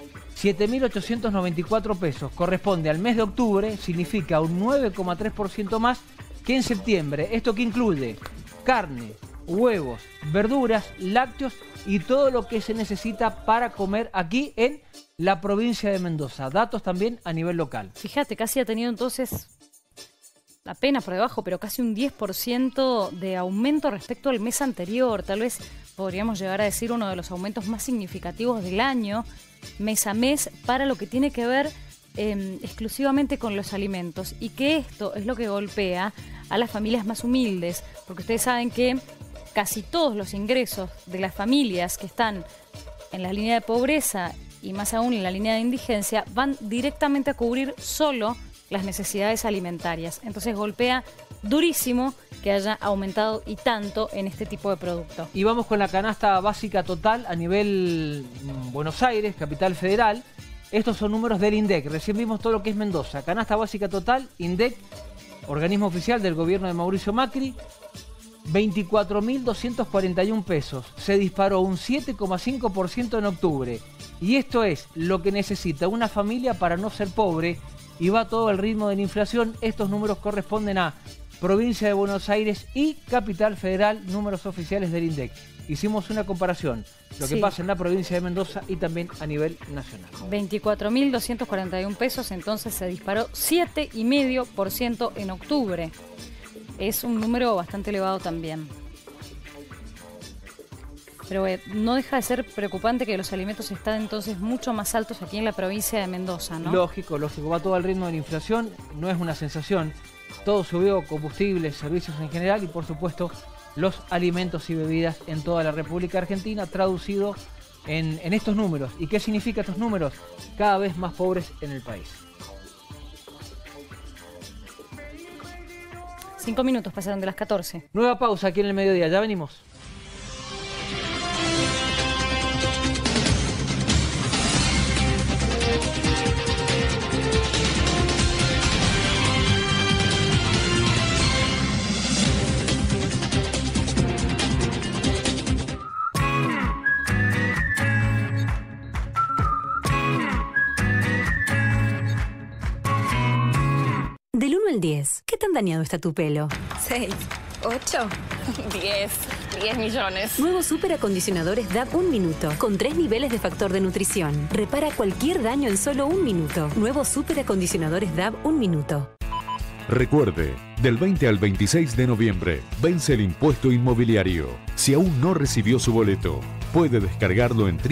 S4: 7.894 pesos, corresponde al mes de octubre, significa un 9,3% más que en septiembre. Esto que incluye carne, huevos, verduras, lácteos y todo lo que se necesita para comer aquí en la provincia de Mendoza. Datos también a nivel local.
S3: Fíjate, casi ha tenido entonces, apenas por debajo, pero casi un 10% de aumento respecto al mes anterior. Tal vez podríamos llegar a decir uno de los aumentos más significativos del año, mes a mes, para lo que tiene que ver exclusivamente con los alimentos. Y que esto es lo que golpea a las familias más humildes, porque ustedes saben que casi todos los ingresos de las familias que están en la línea de pobreza y más aún en la línea de indigencia van directamente a cubrir solo las necesidades alimentarias. Entonces golpea durísimo que haya aumentado y tanto en este tipo de producto.
S4: Y vamos con la canasta básica total a nivel Buenos Aires, capital federal. Estos son números del INDEC. Recién vimos todo lo que es Mendoza. Canasta básica total, INDEC, organismo oficial del gobierno de Mauricio Macri. 24.241 pesos. Se disparó un 7,5% en octubre. Y esto es lo que necesita una familia para no ser pobre y va todo el ritmo de la inflación. Estos números corresponden a Provincia de Buenos Aires y Capital Federal, números oficiales del INDEC. Hicimos una comparación, lo que pasa en la provincia de Mendoza y también a nivel nacional.
S3: 24.241 pesos, entonces se disparó 7,5% en octubre. Es un número bastante elevado también. Pero no deja de ser preocupante que los alimentos están entonces mucho más altos aquí en la provincia de Mendoza, ¿no?
S4: Lógico, va todo al ritmo de la inflación, no es una sensación. Todo subió, combustibles, servicios en general y por supuesto los alimentos y bebidas en toda la República Argentina, traducido en estos números. ¿Y qué significa estos números? Cada vez más pobres en el país.
S3: 5 minutos pasaron de las 14.
S4: Nueva pausa aquí en el mediodía, ya venimos.
S9: Del 1 al 10, ¿qué tan dañado está tu pelo?
S12: 6, 8, 10 millones.
S9: Nuevos superacondicionadores DAB 1 minuto, con 3 niveles de factor de nutrición. Repara cualquier daño en solo 1 minuto. Nuevos superacondicionadores DAB 1 minuto.
S13: Recuerde, del 20 al 26 de noviembre, vence el impuesto inmobiliario. Si aún no recibió su boleto, puede descargarlo en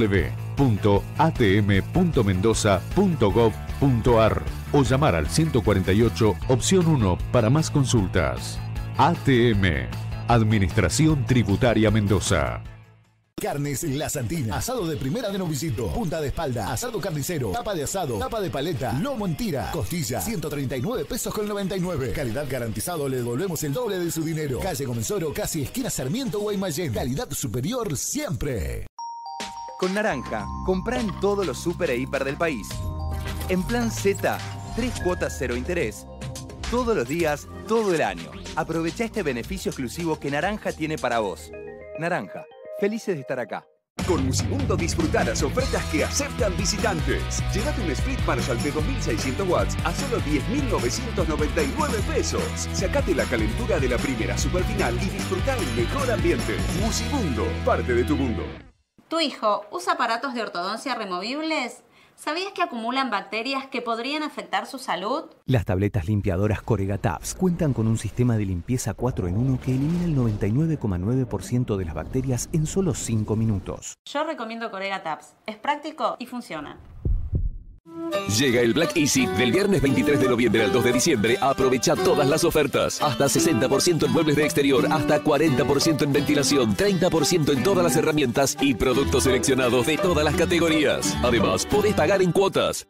S13: www.atm.mendoza.gov.ar o llamar al 148, opción 1 para más consultas. ATM, Administración Tributaria Mendoza.
S14: Carnes La Santina, asado de primera de novicito, punta de espalda, asado carnicero, tapa de asado, tapa de paleta, lomo en tira, costilla, 139 pesos con 99. Calidad garantizado, le devolvemos el doble de su dinero. Calle Comensoro, casi esquina Sarmiento, Guaymallén. Calidad superior siempre.
S16: Con Naranja, comprá en todos los super e hiper del país. En plan Z, 3 cuotas 0 interés. Todos los días, todo el año. Aprovecha este beneficio exclusivo que Naranja tiene para vos. Naranja. Felices de estar acá.
S22: Con Musimundo disfrutar las ofertas que aceptan visitantes. Llévate un Split Marshall de 2600 watts a solo 10.999 pesos. Sacate la calentura de la primera superfinal y disfruta el mejor ambiente. Musimundo, parte de tu mundo.
S18: ¿Tu hijo usa aparatos de ortodoncia removibles? ¿Sabías que acumulan bacterias que podrían afectar su salud?
S19: Las tabletas limpiadoras Corega Tabs cuentan con un sistema de limpieza 4 en 1 que elimina el 99,9% de las bacterias en solo 5 minutos.
S18: Yo recomiendo Corega Tabs. Es práctico y funciona.
S24: Llega el Black Easy del viernes 23 de noviembre al 2 de diciembre. Aprovecha todas las ofertas. Hasta 60% en muebles de exterior, hasta 40% en ventilación, 30% en todas las herramientas y productos seleccionados de todas las categorías. Además, podés pagar en cuotas.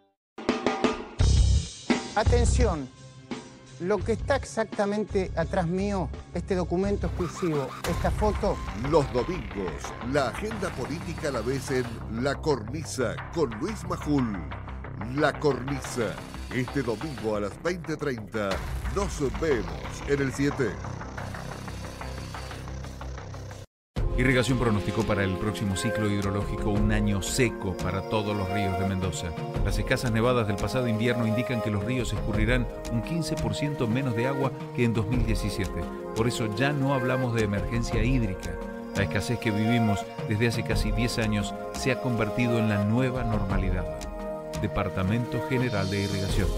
S23: Atención, lo que está exactamente atrás mío, este documento exclusivo, esta foto.
S7: Los domingos, la agenda política a la vez en La Cornisa con Luis Majul. La Cornisa. Este domingo a las 20:30 nos vemos en el 7.
S25: Irrigación pronosticó para el próximo ciclo hidrológico un año seco para todos los ríos de Mendoza. Las escasas nevadas del pasado invierno indican que los ríos escurrirán un 15% menos de agua que en 2017. Por eso ya no hablamos de emergencia hídrica. La escasez que vivimos desde hace casi 10 años se ha convertido en la nueva normalidad. Departamento General de Irrigación.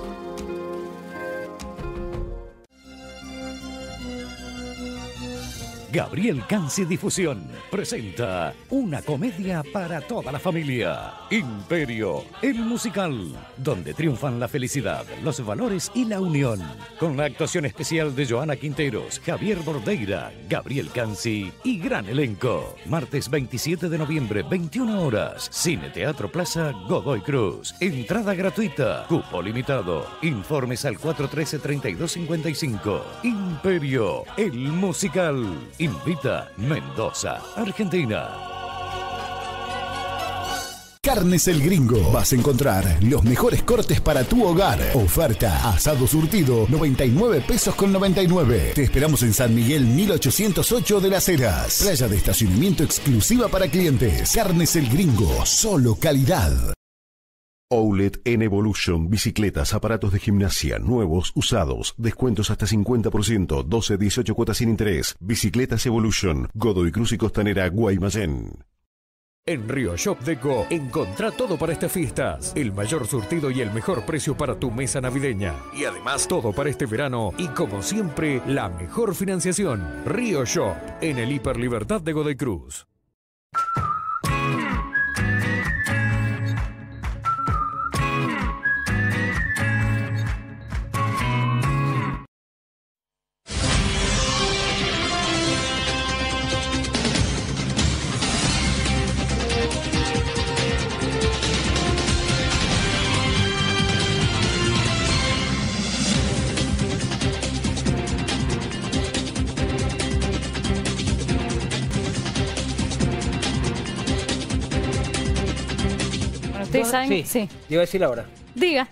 S27: Gabriel Cansi Difusión presenta una comedia para toda la familia. Imperio, el musical, donde triunfan la felicidad, los valores y la unión. Con la actuación especial de Joana Quinteros, Javier Bordeira, Gabriel Cansi y gran elenco. Martes 27 de noviembre, 21 horas. Cine Teatro Plaza Godoy Cruz. Entrada gratuita. Cupo limitado. Informes al 413-3255. Imperio, el musical. Invita Mendoza, Argentina.
S14: Carnes El Gringo. Vas a encontrar los mejores cortes para tu hogar. Oferta: asado surtido, 99 pesos con 99. Te esperamos en San Miguel 1808 de Las Heras. Playa de estacionamiento exclusiva para clientes. Carnes El Gringo, solo calidad.
S26: Outlet en Evolution, bicicletas, aparatos de gimnasia, nuevos, usados, descuentos hasta 50%, 12-18 cuotas sin interés. Bicicletas Evolution, Godoy Cruz y Costanera, Guaymallén.
S27: En Río Shop Deco, encontrá todo para estas fiestas. El mayor surtido y el mejor precio para tu mesa navideña. Y además todo para este verano. Y como siempre, la mejor financiación. Río Shop, en el Hiper Libertad de Godoy Cruz.
S3: Ustedes saben,
S4: sí. Iba a decir la hora.
S3: Diga.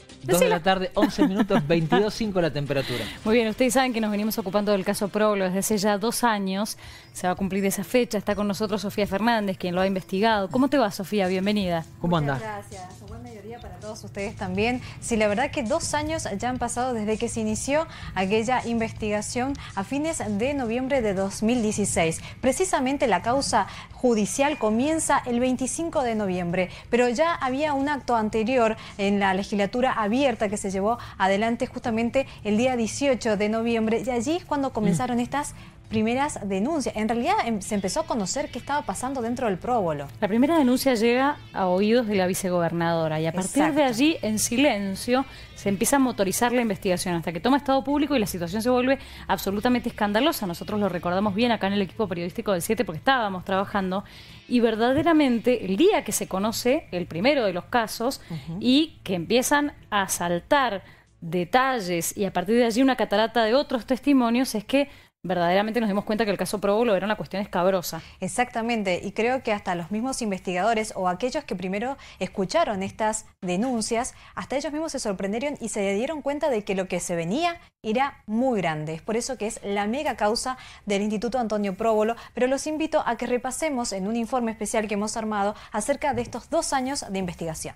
S4: 2 de la tarde, 11 minutos, 22.5 la temperatura.
S3: Muy bien, ustedes saben que nos venimos ocupando del caso Próbolo desde hace ya 2 años. Se va a cumplir esa fecha. Está con nosotros Sofía Fernández, quien lo ha investigado. ¿Cómo te va, Sofía? Bienvenida.
S4: ¿Cómo andás?
S2: Gracias. Buen mediodía para todos ustedes también. Sí, la verdad que 2 años ya han pasado desde que se inició aquella investigación a fines de noviembre de 2016. Precisamente la causa judicial comienza el 25 de noviembre, pero ya había un acto anterior en la legislatura abierta que se llevó adelante justamente el día 18 de noviembre y allí es cuando comenzaron estas primeras denuncias. En realidad se empezó a conocer qué estaba pasando dentro del Próbolo.
S3: La primera denuncia llega a oídos de la vicegobernadora y a partir de allí, en silencio, se empieza a motorizar la investigación hasta que toma estado público y la situación se vuelve absolutamente escandalosa. Nosotros lo recordamos bien acá en el equipo periodístico del 7 porque estábamos trabajando y verdaderamente el día que se conoce el primero de los casos y que empiezan a saltar detalles y a partir de allí una catarata de otros testimonios es que verdaderamente nos dimos cuenta que el caso Próbolo era una cuestión escabrosa.
S2: Exactamente, y creo que hasta los mismos investigadores o aquellos que primero escucharon estas denuncias, hasta ellos mismos se sorprendieron y se dieron cuenta de que lo que se venía era muy grande. Es por eso que es la mega causa del Instituto Antonio Próbolo, pero los invito a que repasemos en un informe especial que hemos armado acerca de estos 2 años de investigación.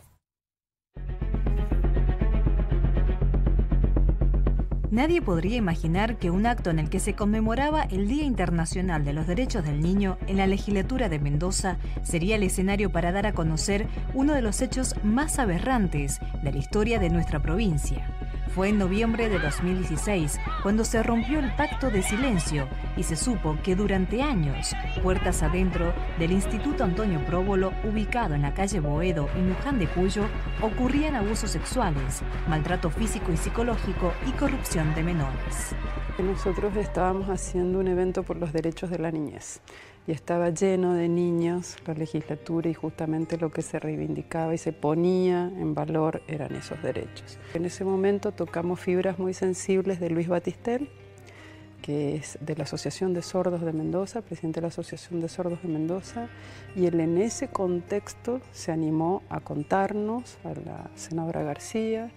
S2: Nadie podría imaginar que un acto en el que se conmemoraba el Día Internacional de los Derechos del Niño en la legislatura de Mendoza sería el escenario para dar a conocer uno de los hechos más aberrantes de la historia de nuestra provincia. Fue en noviembre de 2016 cuando se rompió el pacto de silencio y se supo que durante años, puertas adentro del Instituto Antonio Próbolo, ubicado en la calle Boedo y Luján de Cuyo, ocurrían abusos sexuales, maltrato físico y psicológico y corrupción de menores.
S5: Nosotros estábamos haciendo un evento por los derechos de la niñez y estaba lleno de niños la legislatura y justamente lo que se reivindicaba y se ponía en valor eran esos derechos. En ese momento tocamos fibras muy sensibles de Luis Batistel, que es de la Asociación de Sordos de Mendoza, presidente de la Asociación de Sordos de Mendoza, y él en ese contexto se animó a contarnos, a la senadora García,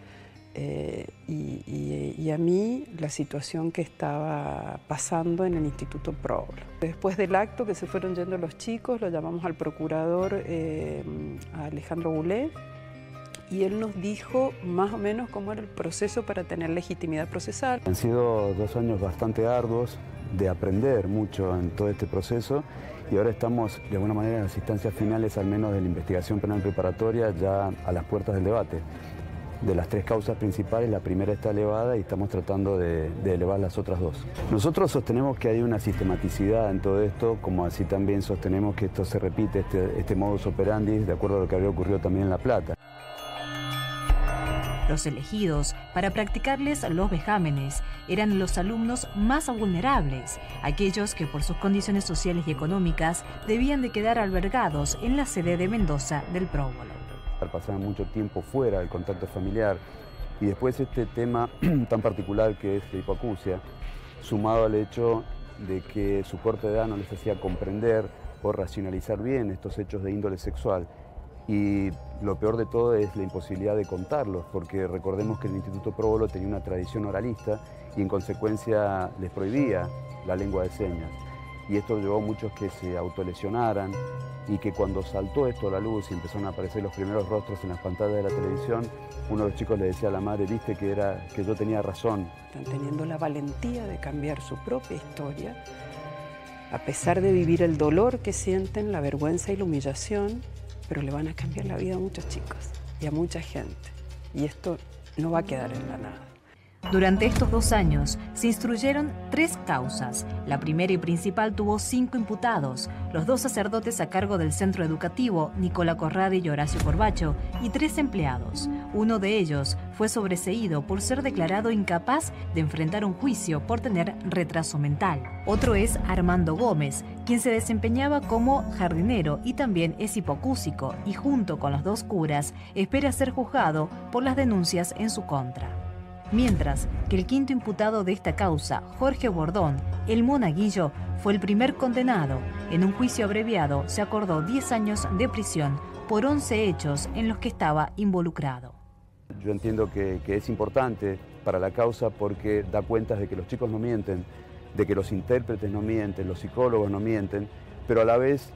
S5: y a mí la situación que estaba pasando en el Instituto Próbolo. Después del acto que se fueron yendo los chicos, lo llamamos al procurador a Alejandro Goulet y él nos dijo más o menos cómo era el proceso para tener legitimidad procesal.
S10: Han sido 2 años bastante arduos de aprender mucho en todo este proceso y ahora estamos de alguna manera en las instancias finales, al menos de la investigación penal preparatoria, ya a las puertas del debate. De las 3 causas principales, la primera está elevada y estamos tratando de elevar las otras 2. Nosotros sostenemos que hay una sistematicidad en todo esto, como así también sostenemos que esto se repite, este modus operandi, de acuerdo a lo que había ocurrido también en La Plata.
S2: Los elegidos para practicarles los vejámenes eran los alumnos más vulnerables, aquellos que por sus condiciones sociales y económicas debían de quedar albergados en la sede de Mendoza del Próbolo.
S10: Pasaban mucho tiempo fuera del contacto familiar y después este tema tan particular que es la hipoacusia, sumado al hecho de que su corta edad no les hacía comprender o racionalizar bien estos hechos de índole sexual Y lo peor de todo es la imposibilidad de contarlos, porque recordemos que el Instituto Próbolo tenía una tradición oralista y en consecuencia les prohibía la lengua de señas. Y esto llevó a muchos que se autolesionaran y que cuando saltó esto a la luz y empezaron a aparecer los primeros rostros en las pantallas de la televisión, uno de los chicos le decía a la madre, viste que yo tenía razón.
S5: Están teniendo la valentía de cambiar su propia historia, a pesar de vivir el dolor que sienten, la vergüenza y la humillación, pero le van a cambiar la vida a muchos chicos y a mucha gente. Y esto no va a quedar en la nada.
S2: Durante estos 2 años se instruyeron 3 causas. La primera y principal tuvo 5 imputados, los 2 sacerdotes a cargo del centro educativo, Nicola Corradi y Horacio Corbacho, y 3 empleados. Uno de ellos fue sobreseído por ser declarado incapaz de enfrentar un juicio por tener retraso mental. Otro es Armando Gómez, quien se desempeñaba como jardinero y también es hipocúsico, y junto con los 2 curas espera ser juzgado por las denuncias en su contra. Mientras que el quinto imputado de esta causa, Jorge Bordón, el monaguillo, fue el primer condenado. En un juicio abreviado se acordó 10 años de prisión por 11 hechos en los que estaba involucrado.
S10: Yo entiendo que es importante para la causa porque da cuenta de que los chicos no mienten, de que los intérpretes no mienten, los psicólogos no mienten, pero a la vez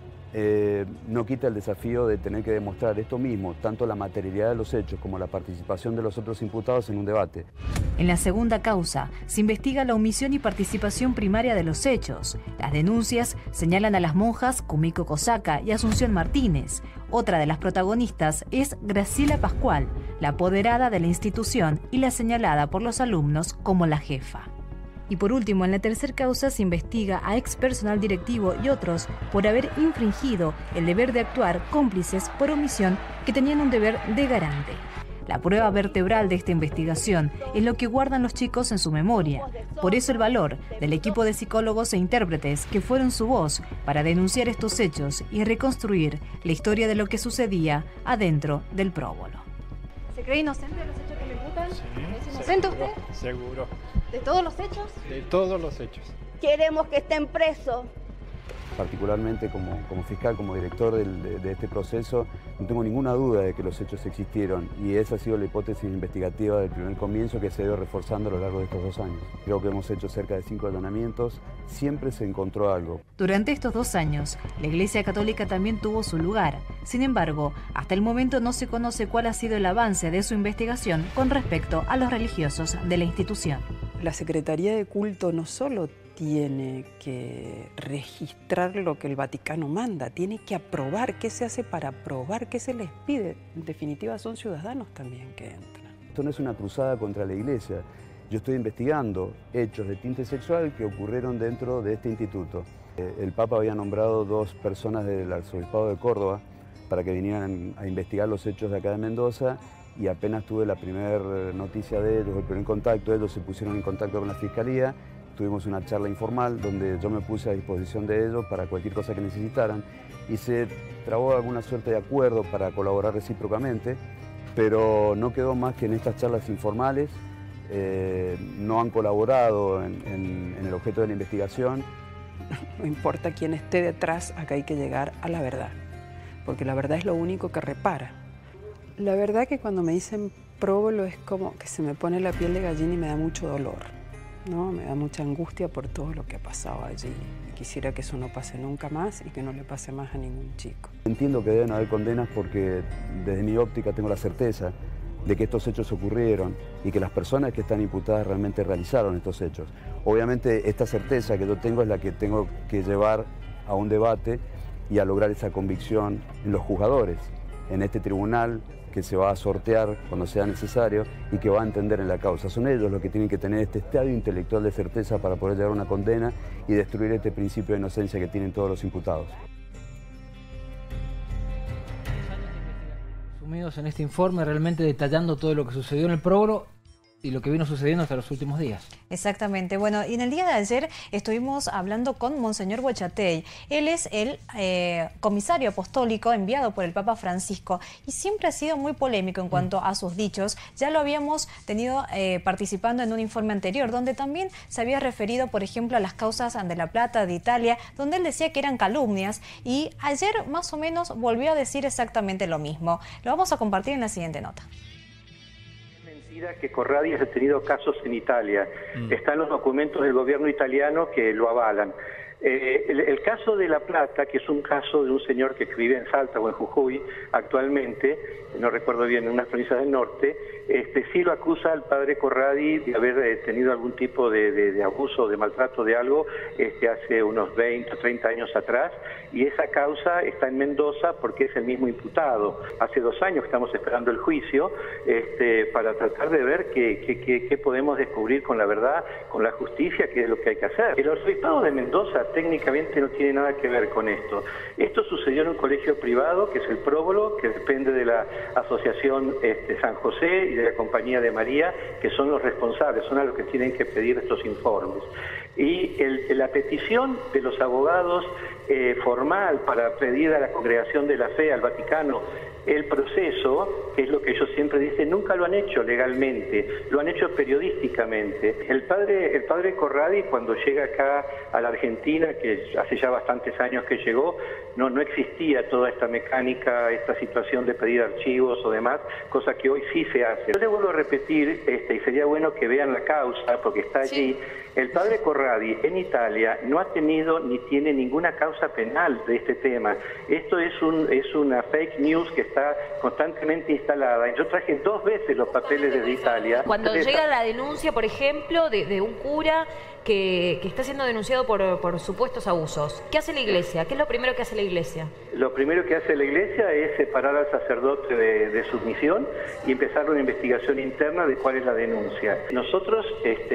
S10: no quita el desafío de tener que demostrar esto mismo, tanto la materialidad de los hechos como la participación de los otros imputados en un debate.
S2: En la segunda causa se investiga la omisión y participación primaria de los hechos. Las denuncias señalan a las monjas Kumiko Kosaka y Asunción Martínez. Otra de las protagonistas es Graciela Pascual, la apoderada de la institución y la señalada por los alumnos como la jefa. Y por último, en la tercera causa se investiga a ex personal directivo y otros por haber infringido el deber de actuar cómplices por omisión que tenían un deber de garante. La prueba vertebral de esta investigación es lo que guardan los chicos en su memoria. Por eso el valor del equipo de psicólogos e intérpretes que fueron su voz para denunciar estos hechos y reconstruir la historia de lo que sucedía adentro del próbolo.
S1: ¿Se cree inocente de los hechos que le imputan?
S6: Sí,
S1: ¿Es inocente usted?
S6: Seguro.
S1: ¿De todos los hechos?
S6: De todos los hechos.
S1: Queremos que estén presos.
S10: Particularmente como fiscal, como director de este proceso, no tengo ninguna duda de que los hechos existieron y esa ha sido la hipótesis investigativa del primer comienzo que se ha ido reforzando a lo largo de estos 2 años. Creo que hemos hecho cerca de 5 allanamientos, siempre se encontró algo.
S2: Durante estos 2 años, la Iglesia Católica también tuvo su lugar. Sin embargo, hasta el momento no se conoce cuál ha sido el avance de su investigación con respecto a los religiosos de la institución.
S5: La Secretaría de Culto no solo tiene que registrar lo que el Vaticano manda, tiene que aprobar. ¿Qué se hace para aprobar? ¿Qué se les pide? En definitiva, son ciudadanos también que entran.
S10: Esto no es una cruzada contra la Iglesia. Yo estoy investigando hechos de tinte sexual que ocurrieron dentro de este instituto. El Papa había nombrado 2 personas del Arzobispado de Córdoba para que vinieran a investigar los hechos de acá de Mendoza y apenas tuve la primera noticia de ellos, el primer contacto, ellos se pusieron en contacto con la Fiscalía. Tuvimos una charla informal donde yo me puse a disposición de ellos para cualquier cosa que necesitaran y se trabó alguna suerte de acuerdo para colaborar recíprocamente, pero no quedó más que en estas charlas informales. No han colaborado en el objeto de la investigación.
S5: No importa quién esté detrás, acá hay que llegar a la verdad, porque la verdad es lo único que repara. La verdad que cuando me dicen próbolo es como que se me pone la piel de gallina y me da mucho dolor, ¿no? Me da mucha angustia por todo lo que ha pasado allí. Y quisiera que eso no pase nunca más y que no le pase más a ningún chico.
S10: Entiendo que deben haber condenas porque desde mi óptica tengo la certeza de que estos hechos ocurrieron y que las personas que están imputadas realmente realizaron estos hechos. Obviamente esta certeza que yo tengo es la que tengo que llevar a un debate y a lograr esa convicción en los juzgadores, en este tribunal que se va a sortear cuando sea necesario y que va a entender en la causa. Son ellos los que tienen que tener este estadio intelectual de certeza para poder llegar a una condena y destruir este principio de inocencia que tienen todos los imputados.
S4: Sumidos en este informe, realmente detallando todo lo que sucedió en el próbolo, y lo que vino sucediendo hasta los últimos días.
S2: Exactamente. Bueno, y en el día de ayer estuvimos hablando con Monseñor Bochatey. Él es el comisario apostólico enviado por el Papa Francisco y siempre ha sido muy polémico en cuanto a sus dichos. Ya lo habíamos tenido participando en un informe anterior, donde también se había referido, por ejemplo, a las causas de La Plata, de Italia, donde él decía que eran calumnias, y ayer más o menos volvió a decir exactamente lo mismo. Lo vamos a compartir en la siguiente nota.
S8: Que Corradi ha tenido casos en Italia. Están los documentos del gobierno italiano que lo avalan. El caso de La Plata, que es un caso de un señor que vive en Salta o en Jujuy actualmente, no recuerdo bien, en unas provincias del norte, sí lo acusa al padre Corradi de haber tenido algún tipo de abuso, de maltrato de algo hace unos 20 o 30 años atrás, y esa causa está en Mendoza porque es el mismo imputado. Hace 2 años estamos esperando el juicio para tratar de ver qué podemos descubrir con la verdad, con la justicia, qué es lo que hay que hacer. El arzobispado de Mendoza técnicamente no tiene nada que ver con esto. Esto sucedió en un colegio privado, que es el Próbolo, que depende de la Asociación San José y de la Compañía de María, que son los responsables, son a los que tienen que pedir estos informes. Y la petición de los abogados formal para pedir a la Congregación de la Fe, al Vaticano, el proceso, que es lo que ellos siempre dicen, nunca lo han hecho legalmente, lo han hecho periodísticamente. El padre Corradi, cuando llega acá a la Argentina, que hace ya bastantes años que llegó, no existía toda esta mecánica, esta situación de pedir archivos o demás, cosa que hoy sí se hace. Yo le vuelvo a repetir, y sería bueno que vean la causa, porque está allí. El padre Corradi en Italia no ha tenido ni tiene ninguna causa penal de este tema. Esto es una fake news que está constantemente instalada. Yo traje 2 veces los papeles desde Italia.
S11: Cuando llega la denuncia, por ejemplo, de un cura que está siendo denunciado por supuestos abusos, ¿qué hace la Iglesia? ¿Qué es lo primero que hace la Iglesia?
S8: Lo primero que hace la Iglesia es separar al sacerdote de su misión y empezar una investigación interna de cuál es la denuncia. Nosotros,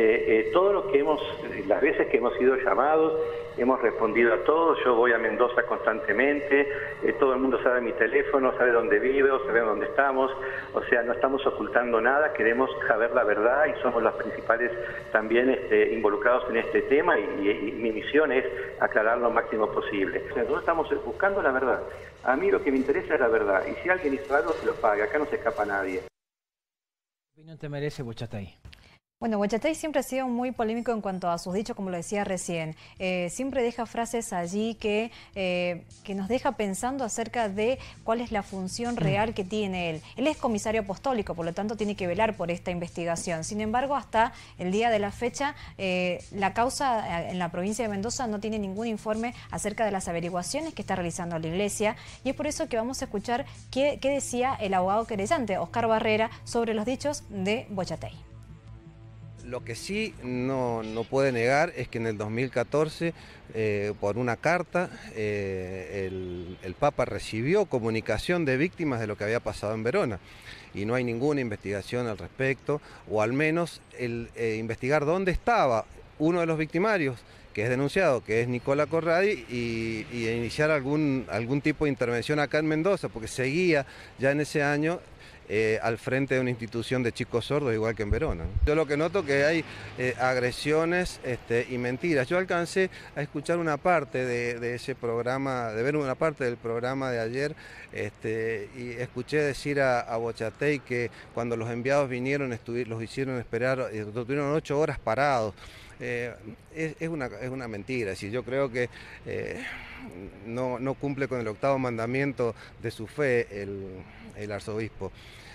S8: todo lo que las veces que hemos sido llamados, hemos respondido a todos. Yo voy a Mendoza constantemente, todo el mundo sabe mi teléfono, sabe dónde vivo, sabe dónde estamos, o sea, no estamos ocultando nada, queremos saber la verdad y somos los principales también involucrados en este tema, y mi misión es aclarar lo máximo posible. O sea, nosotros estamos buscando la verdad. A mí lo que me interesa es la verdad, y si alguien hizo algo, se lo paga. Acá no se escapa nadie.
S4: ¿Qué opinión te merece Bochatey?
S2: Bueno, Bochatey siempre ha sido muy polémico en cuanto a sus dichos, como lo decía recién. Siempre deja frases allí que nos deja pensando acerca de cuál es la función real que tiene él. Él es comisario apostólico, por lo tanto tiene que velar por esta investigación. Sin embargo, hasta el día de la fecha, la causa en la provincia de Mendoza no tiene ningún informe acerca de las averiguaciones que está realizando la Iglesia, y es por eso que vamos a escuchar qué decía el abogado querellante, Oscar Barrera, sobre los dichos de Bochatey.
S12: Lo que sí no puede negar es que en el 2014, por una carta, el Papa recibió comunicación de víctimas de lo que había pasado en Verona, y no hay ninguna investigación al respecto, o al menos investigar dónde estaba uno de los victimarios que es denunciado, que es Nicola Corradi, y iniciar algún tipo de intervención acá en Mendoza, porque seguía ya en ese año al frente de una institución de chicos sordos, igual que en Verona. Yo lo que noto que hay agresiones y mentiras. Yo alcancé a escuchar una parte de ese programa, de ver una parte del programa de ayer, y escuché decir a Bochatey que cuando los enviados vinieron los hicieron esperar, tuvieron 8 horas parados. Es una mentira. Es decir, yo creo que no cumple con el 8º mandamiento de su fe el arzobispo.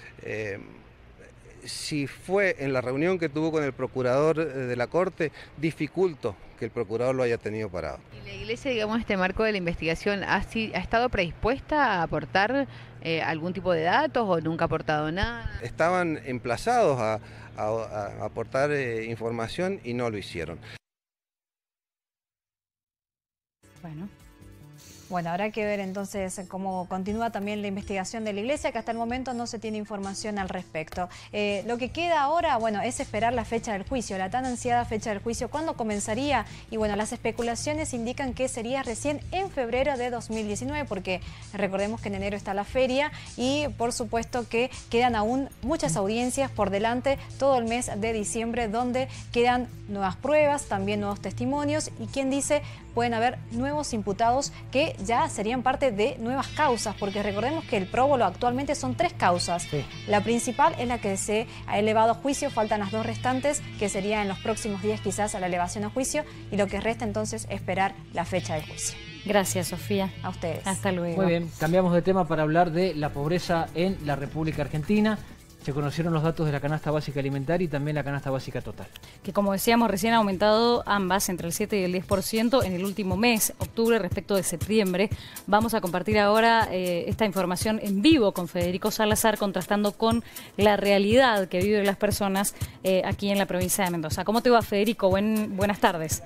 S12: Si fue en la reunión que tuvo con el procurador de la Corte, dificulto que el procurador lo haya tenido parado.
S15: ¿Y la Iglesia, digamos, en este marco de la investigación, ha estado predispuesta a aportar algún tipo de datos o nunca ha aportado nada?
S12: Estaban emplazados a aportar información y no lo hicieron.
S15: Bueno.
S2: Bueno, habrá que ver entonces cómo continúa también la investigación de la Iglesia, que hasta el momento no se tiene información al respecto. Lo que queda ahora, bueno, es esperar la fecha del juicio, la tan ansiada fecha del juicio, ¿cuándo comenzaría? Y bueno, las especulaciones indican que sería recién en febrero de 2019, porque recordemos que en enero está la feria y por supuesto que quedan aún muchas audiencias por delante todo el mes de diciembre, donde quedan nuevas pruebas, también nuevos testimonios y quien dice pueden haber nuevos imputados que ya serían parte de nuevas causas, porque recordemos que el próbolo actualmente son 3 causas. Sí. La principal es la que se ha elevado a juicio, faltan las 2 restantes, que serían en los próximos días quizás a la elevación a juicio, y lo que resta entonces esperar la fecha del juicio.
S3: Gracias, Sofía.
S2: A ustedes.
S3: Hasta luego.
S4: Muy bien, cambiamos de tema para hablar de la pobreza en la República Argentina. Se conocieron los datos de la canasta básica alimentaria y también la canasta básica total.
S3: Que como decíamos recién ha aumentado ambas entre el 7 y el 10% en el último mes, octubre, respecto de septiembre. Vamos a compartir ahora esta información en vivo con Federico Salazar, contrastando con la realidad que viven las personas aquí en la provincia de Mendoza. ¿Cómo te va, Federico? Buenas tardes.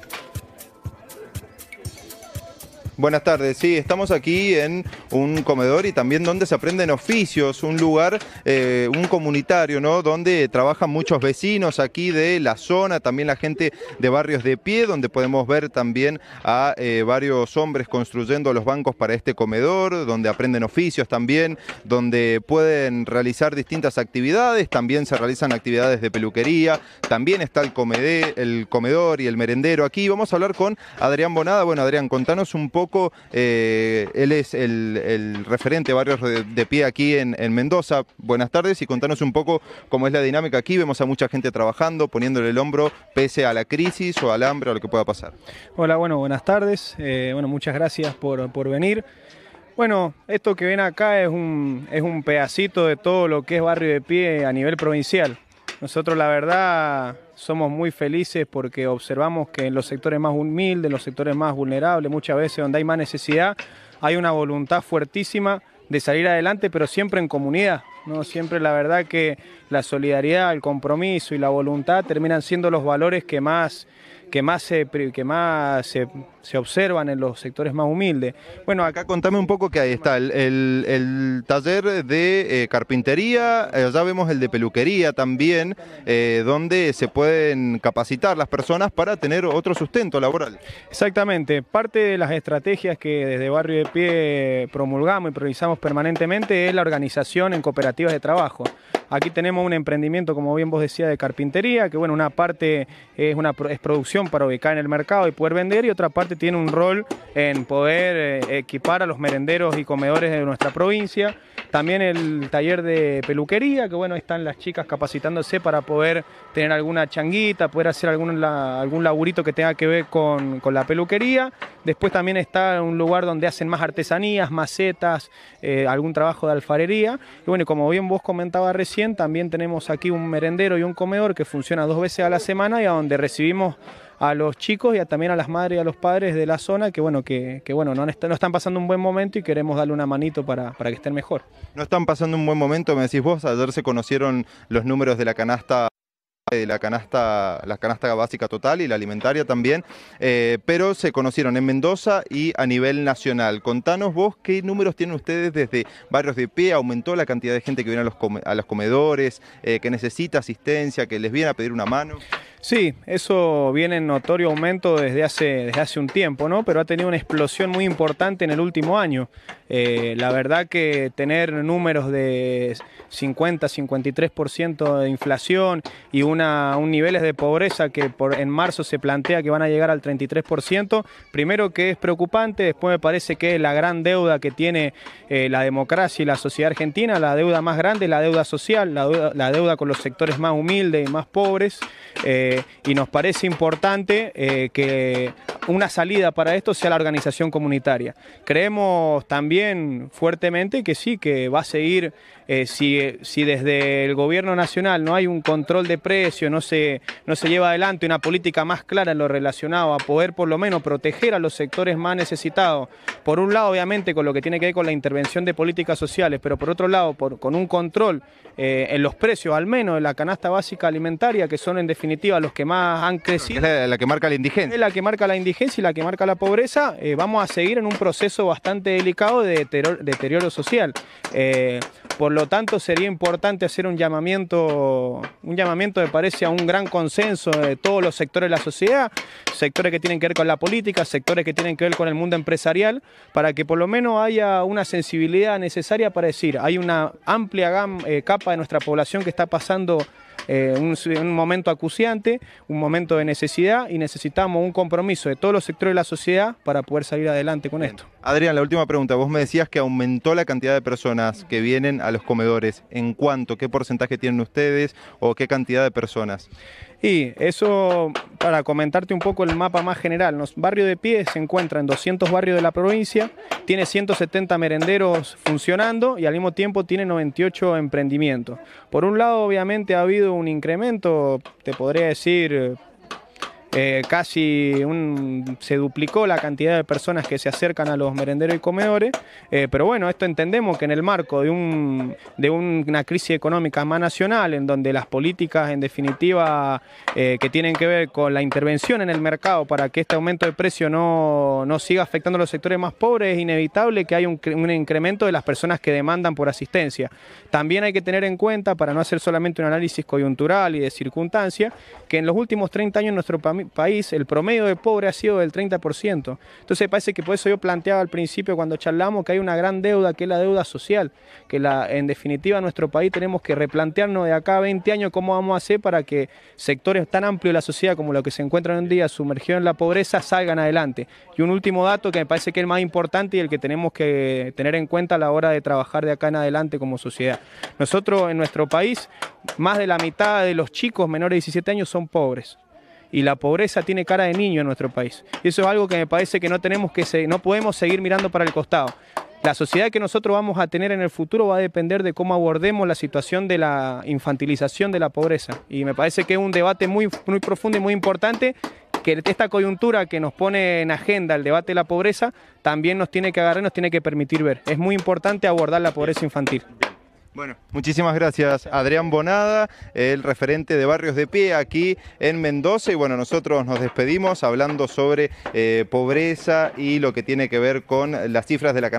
S9: Buenas tardes, sí, estamos aquí en un comedor y también donde se aprenden oficios, un lugar, un comunitario, ¿no? Donde trabajan muchos vecinos aquí de la zona, también la gente de barrios de pie, donde podemos ver también a varios hombres construyendo los bancos para este comedor, donde aprenden oficios también, donde pueden realizar distintas actividades, también se realizan actividades de peluquería, también está el comedor y el merendero aquí. Vamos a hablar con Adrián Bonada. Bueno, Adrián, contanos un poco. Él es el referente de barrios de pie aquí en Mendoza. Buenas tardes y contanos un poco cómo es la dinámica aquí. Vemos a mucha gente trabajando, poniéndole el hombro pese a la crisis o al hambre o a lo que pueda pasar.
S13: Hola, bueno, buenas tardes. Muchas gracias por venir. Bueno, esto que ven acá es un pedacito de todo lo que es barrio de pie a nivel provincial. Nosotros la verdad somos muy felices porque observamos que en los sectores más humildes, en los sectores más vulnerables, muchas veces donde hay más necesidad, hay una voluntad fuertísima de salir adelante, pero siempre en comunidad, ¿no? Siempre la verdad que la solidaridad, el compromiso y la voluntad terminan siendo los valores que más se observan en los sectores más humildes.
S9: Bueno, acá contame un poco que ahí está el taller de carpintería, ya vemos el de peluquería también, donde se pueden capacitar las personas para tener otro sustento laboral.
S13: Exactamente, parte de las estrategias que desde Barrio de Pie promulgamos y priorizamos permanentemente es la organización en cooperativas de trabajo. Aquí tenemos un emprendimiento, como bien vos decías, de carpintería, que bueno, una parte es producción para ubicar en el mercado y poder vender, y otra parte tiene un rol en poder equipar a los merenderos y comedores de nuestra provincia. También el taller de peluquería, que bueno, están las chicas capacitándose para poder tener alguna changuita, poder hacer algún laburito que tenga que ver con la peluquería. Después también está un lugar donde hacen más artesanías, macetas, algún trabajo de alfarería. Y bueno, como bien vos comentabas recién, también tenemos aquí un merendero y un comedor que funciona 2 veces a la semana y a donde recibimos a los chicos y también a las madres y a los padres de la zona que no están pasando un buen momento y queremos darle una manito para que estén mejor.
S9: No están pasando un buen momento, me decís vos. Ayer se conocieron los números de la canasta básica total y la alimentaria también, pero se conocieron en Mendoza y a nivel nacional. Contanos vos qué números tienen ustedes desde barrios de pie. ¿Aumentó la cantidad de gente que viene a los comedores, que necesita asistencia, que les viene a pedir una mano?
S13: Sí, eso viene en notorio aumento desde hace un tiempo, ¿no? Pero ha tenido una explosión muy importante en el último año. La verdad que tener números de 50-53% de inflación y un niveles de pobreza que en marzo se plantea que van a llegar al 33%, primero que es preocupante, después me parece que es la gran deuda que tiene la democracia y la sociedad argentina, la deuda más grande, la deuda social, la deuda con los sectores más humildes y más pobres. Y nos parece importante que una salida para esto sea la organización comunitaria. Creemos también también fuertemente que sí, que va a seguir, si desde el gobierno nacional no hay un control de precios, no se lleva adelante una política más clara en lo relacionado a poder por lo menos proteger a los sectores más necesitados, por un lado obviamente con lo que tiene que ver con la intervención de políticas sociales, pero por otro lado con un control en los precios, al menos en la canasta básica alimentaria, que son en definitiva los que más han crecido.
S9: Es la que marca la indigencia.
S13: Es la que marca la indigencia y la que marca la pobreza. Vamos a seguir en un proceso bastante delicado de deterioro social. Por lo tanto, sería importante hacer un llamamiento me parece a un gran consenso de todos los sectores de la sociedad, sectores que tienen que ver con la política, sectores que tienen que ver con el mundo empresarial, para que por lo menos haya una sensibilidad necesaria para decir, hay una amplia capa de nuestra población que está pasando un momento acuciante, un momento de necesidad, y necesitamos un compromiso de todos los sectores de la sociedad para poder salir adelante con esto.
S9: Adrián, la última pregunta. Vos me decías que aumentó la cantidad de personas que vienen a los comedores. ¿En cuánto? ¿Qué porcentaje tienen ustedes o qué cantidad de personas?
S13: Y eso, para comentarte un poco el mapa más general, Barrio de Pie se encuentra en 200 barrios de la provincia, tiene 170 merenderos funcionando y al mismo tiempo tiene 98 emprendimientos. Por un lado, obviamente ha habido un incremento, te podría decir, se duplicó la cantidad de personas que se acercan a los merenderos y comedores, pero bueno, esto entendemos que en el marco de una crisis económica más nacional, en donde las políticas en definitiva que tienen que ver con la intervención en el mercado para que este aumento de precio no siga afectando a los sectores más pobres, es inevitable que haya un incremento de las personas que demandan por asistencia. También hay que tener en cuenta, para no hacer solamente un análisis coyuntural y de circunstancia, que en los últimos 30 años en nuestro país el promedio de pobre ha sido del 30%. Entonces parece que por eso yo planteaba al principio cuando charlamos que hay una gran deuda, que es la deuda social, que en definitiva en nuestro país tenemos que replantearnos de acá a 20 años cómo vamos a hacer para que sectores tan amplios de la sociedad como los que se encuentran hoy en día sumergidos en la pobreza salgan adelante. Y un último dato que me parece que es el más importante y el que tenemos que tener en cuenta a la hora de trabajar de acá en adelante como sociedad. Nosotros en nuestro país, más de la mitad de los chicos menores de 17 años son pobres. Y la pobreza tiene cara de niño en nuestro país. Y eso es algo que me parece que no podemos seguir mirando para el costado. La sociedad que nosotros vamos a tener en el futuro va a depender de cómo abordemos la situación de la infantilización de la pobreza. Y me parece que es un debate muy profundo y muy importante, que esta coyuntura que nos pone en agenda el debate de la pobreza también nos tiene que agarrar y nos tiene que permitir ver. Es muy importante abordar la pobreza infantil.
S9: Bueno, muchísimas gracias, Adrián Bonada, el referente de Barrios de Pie aquí en Mendoza. Y bueno, nosotros nos despedimos hablando sobre pobreza y lo que tiene que ver con las cifras de la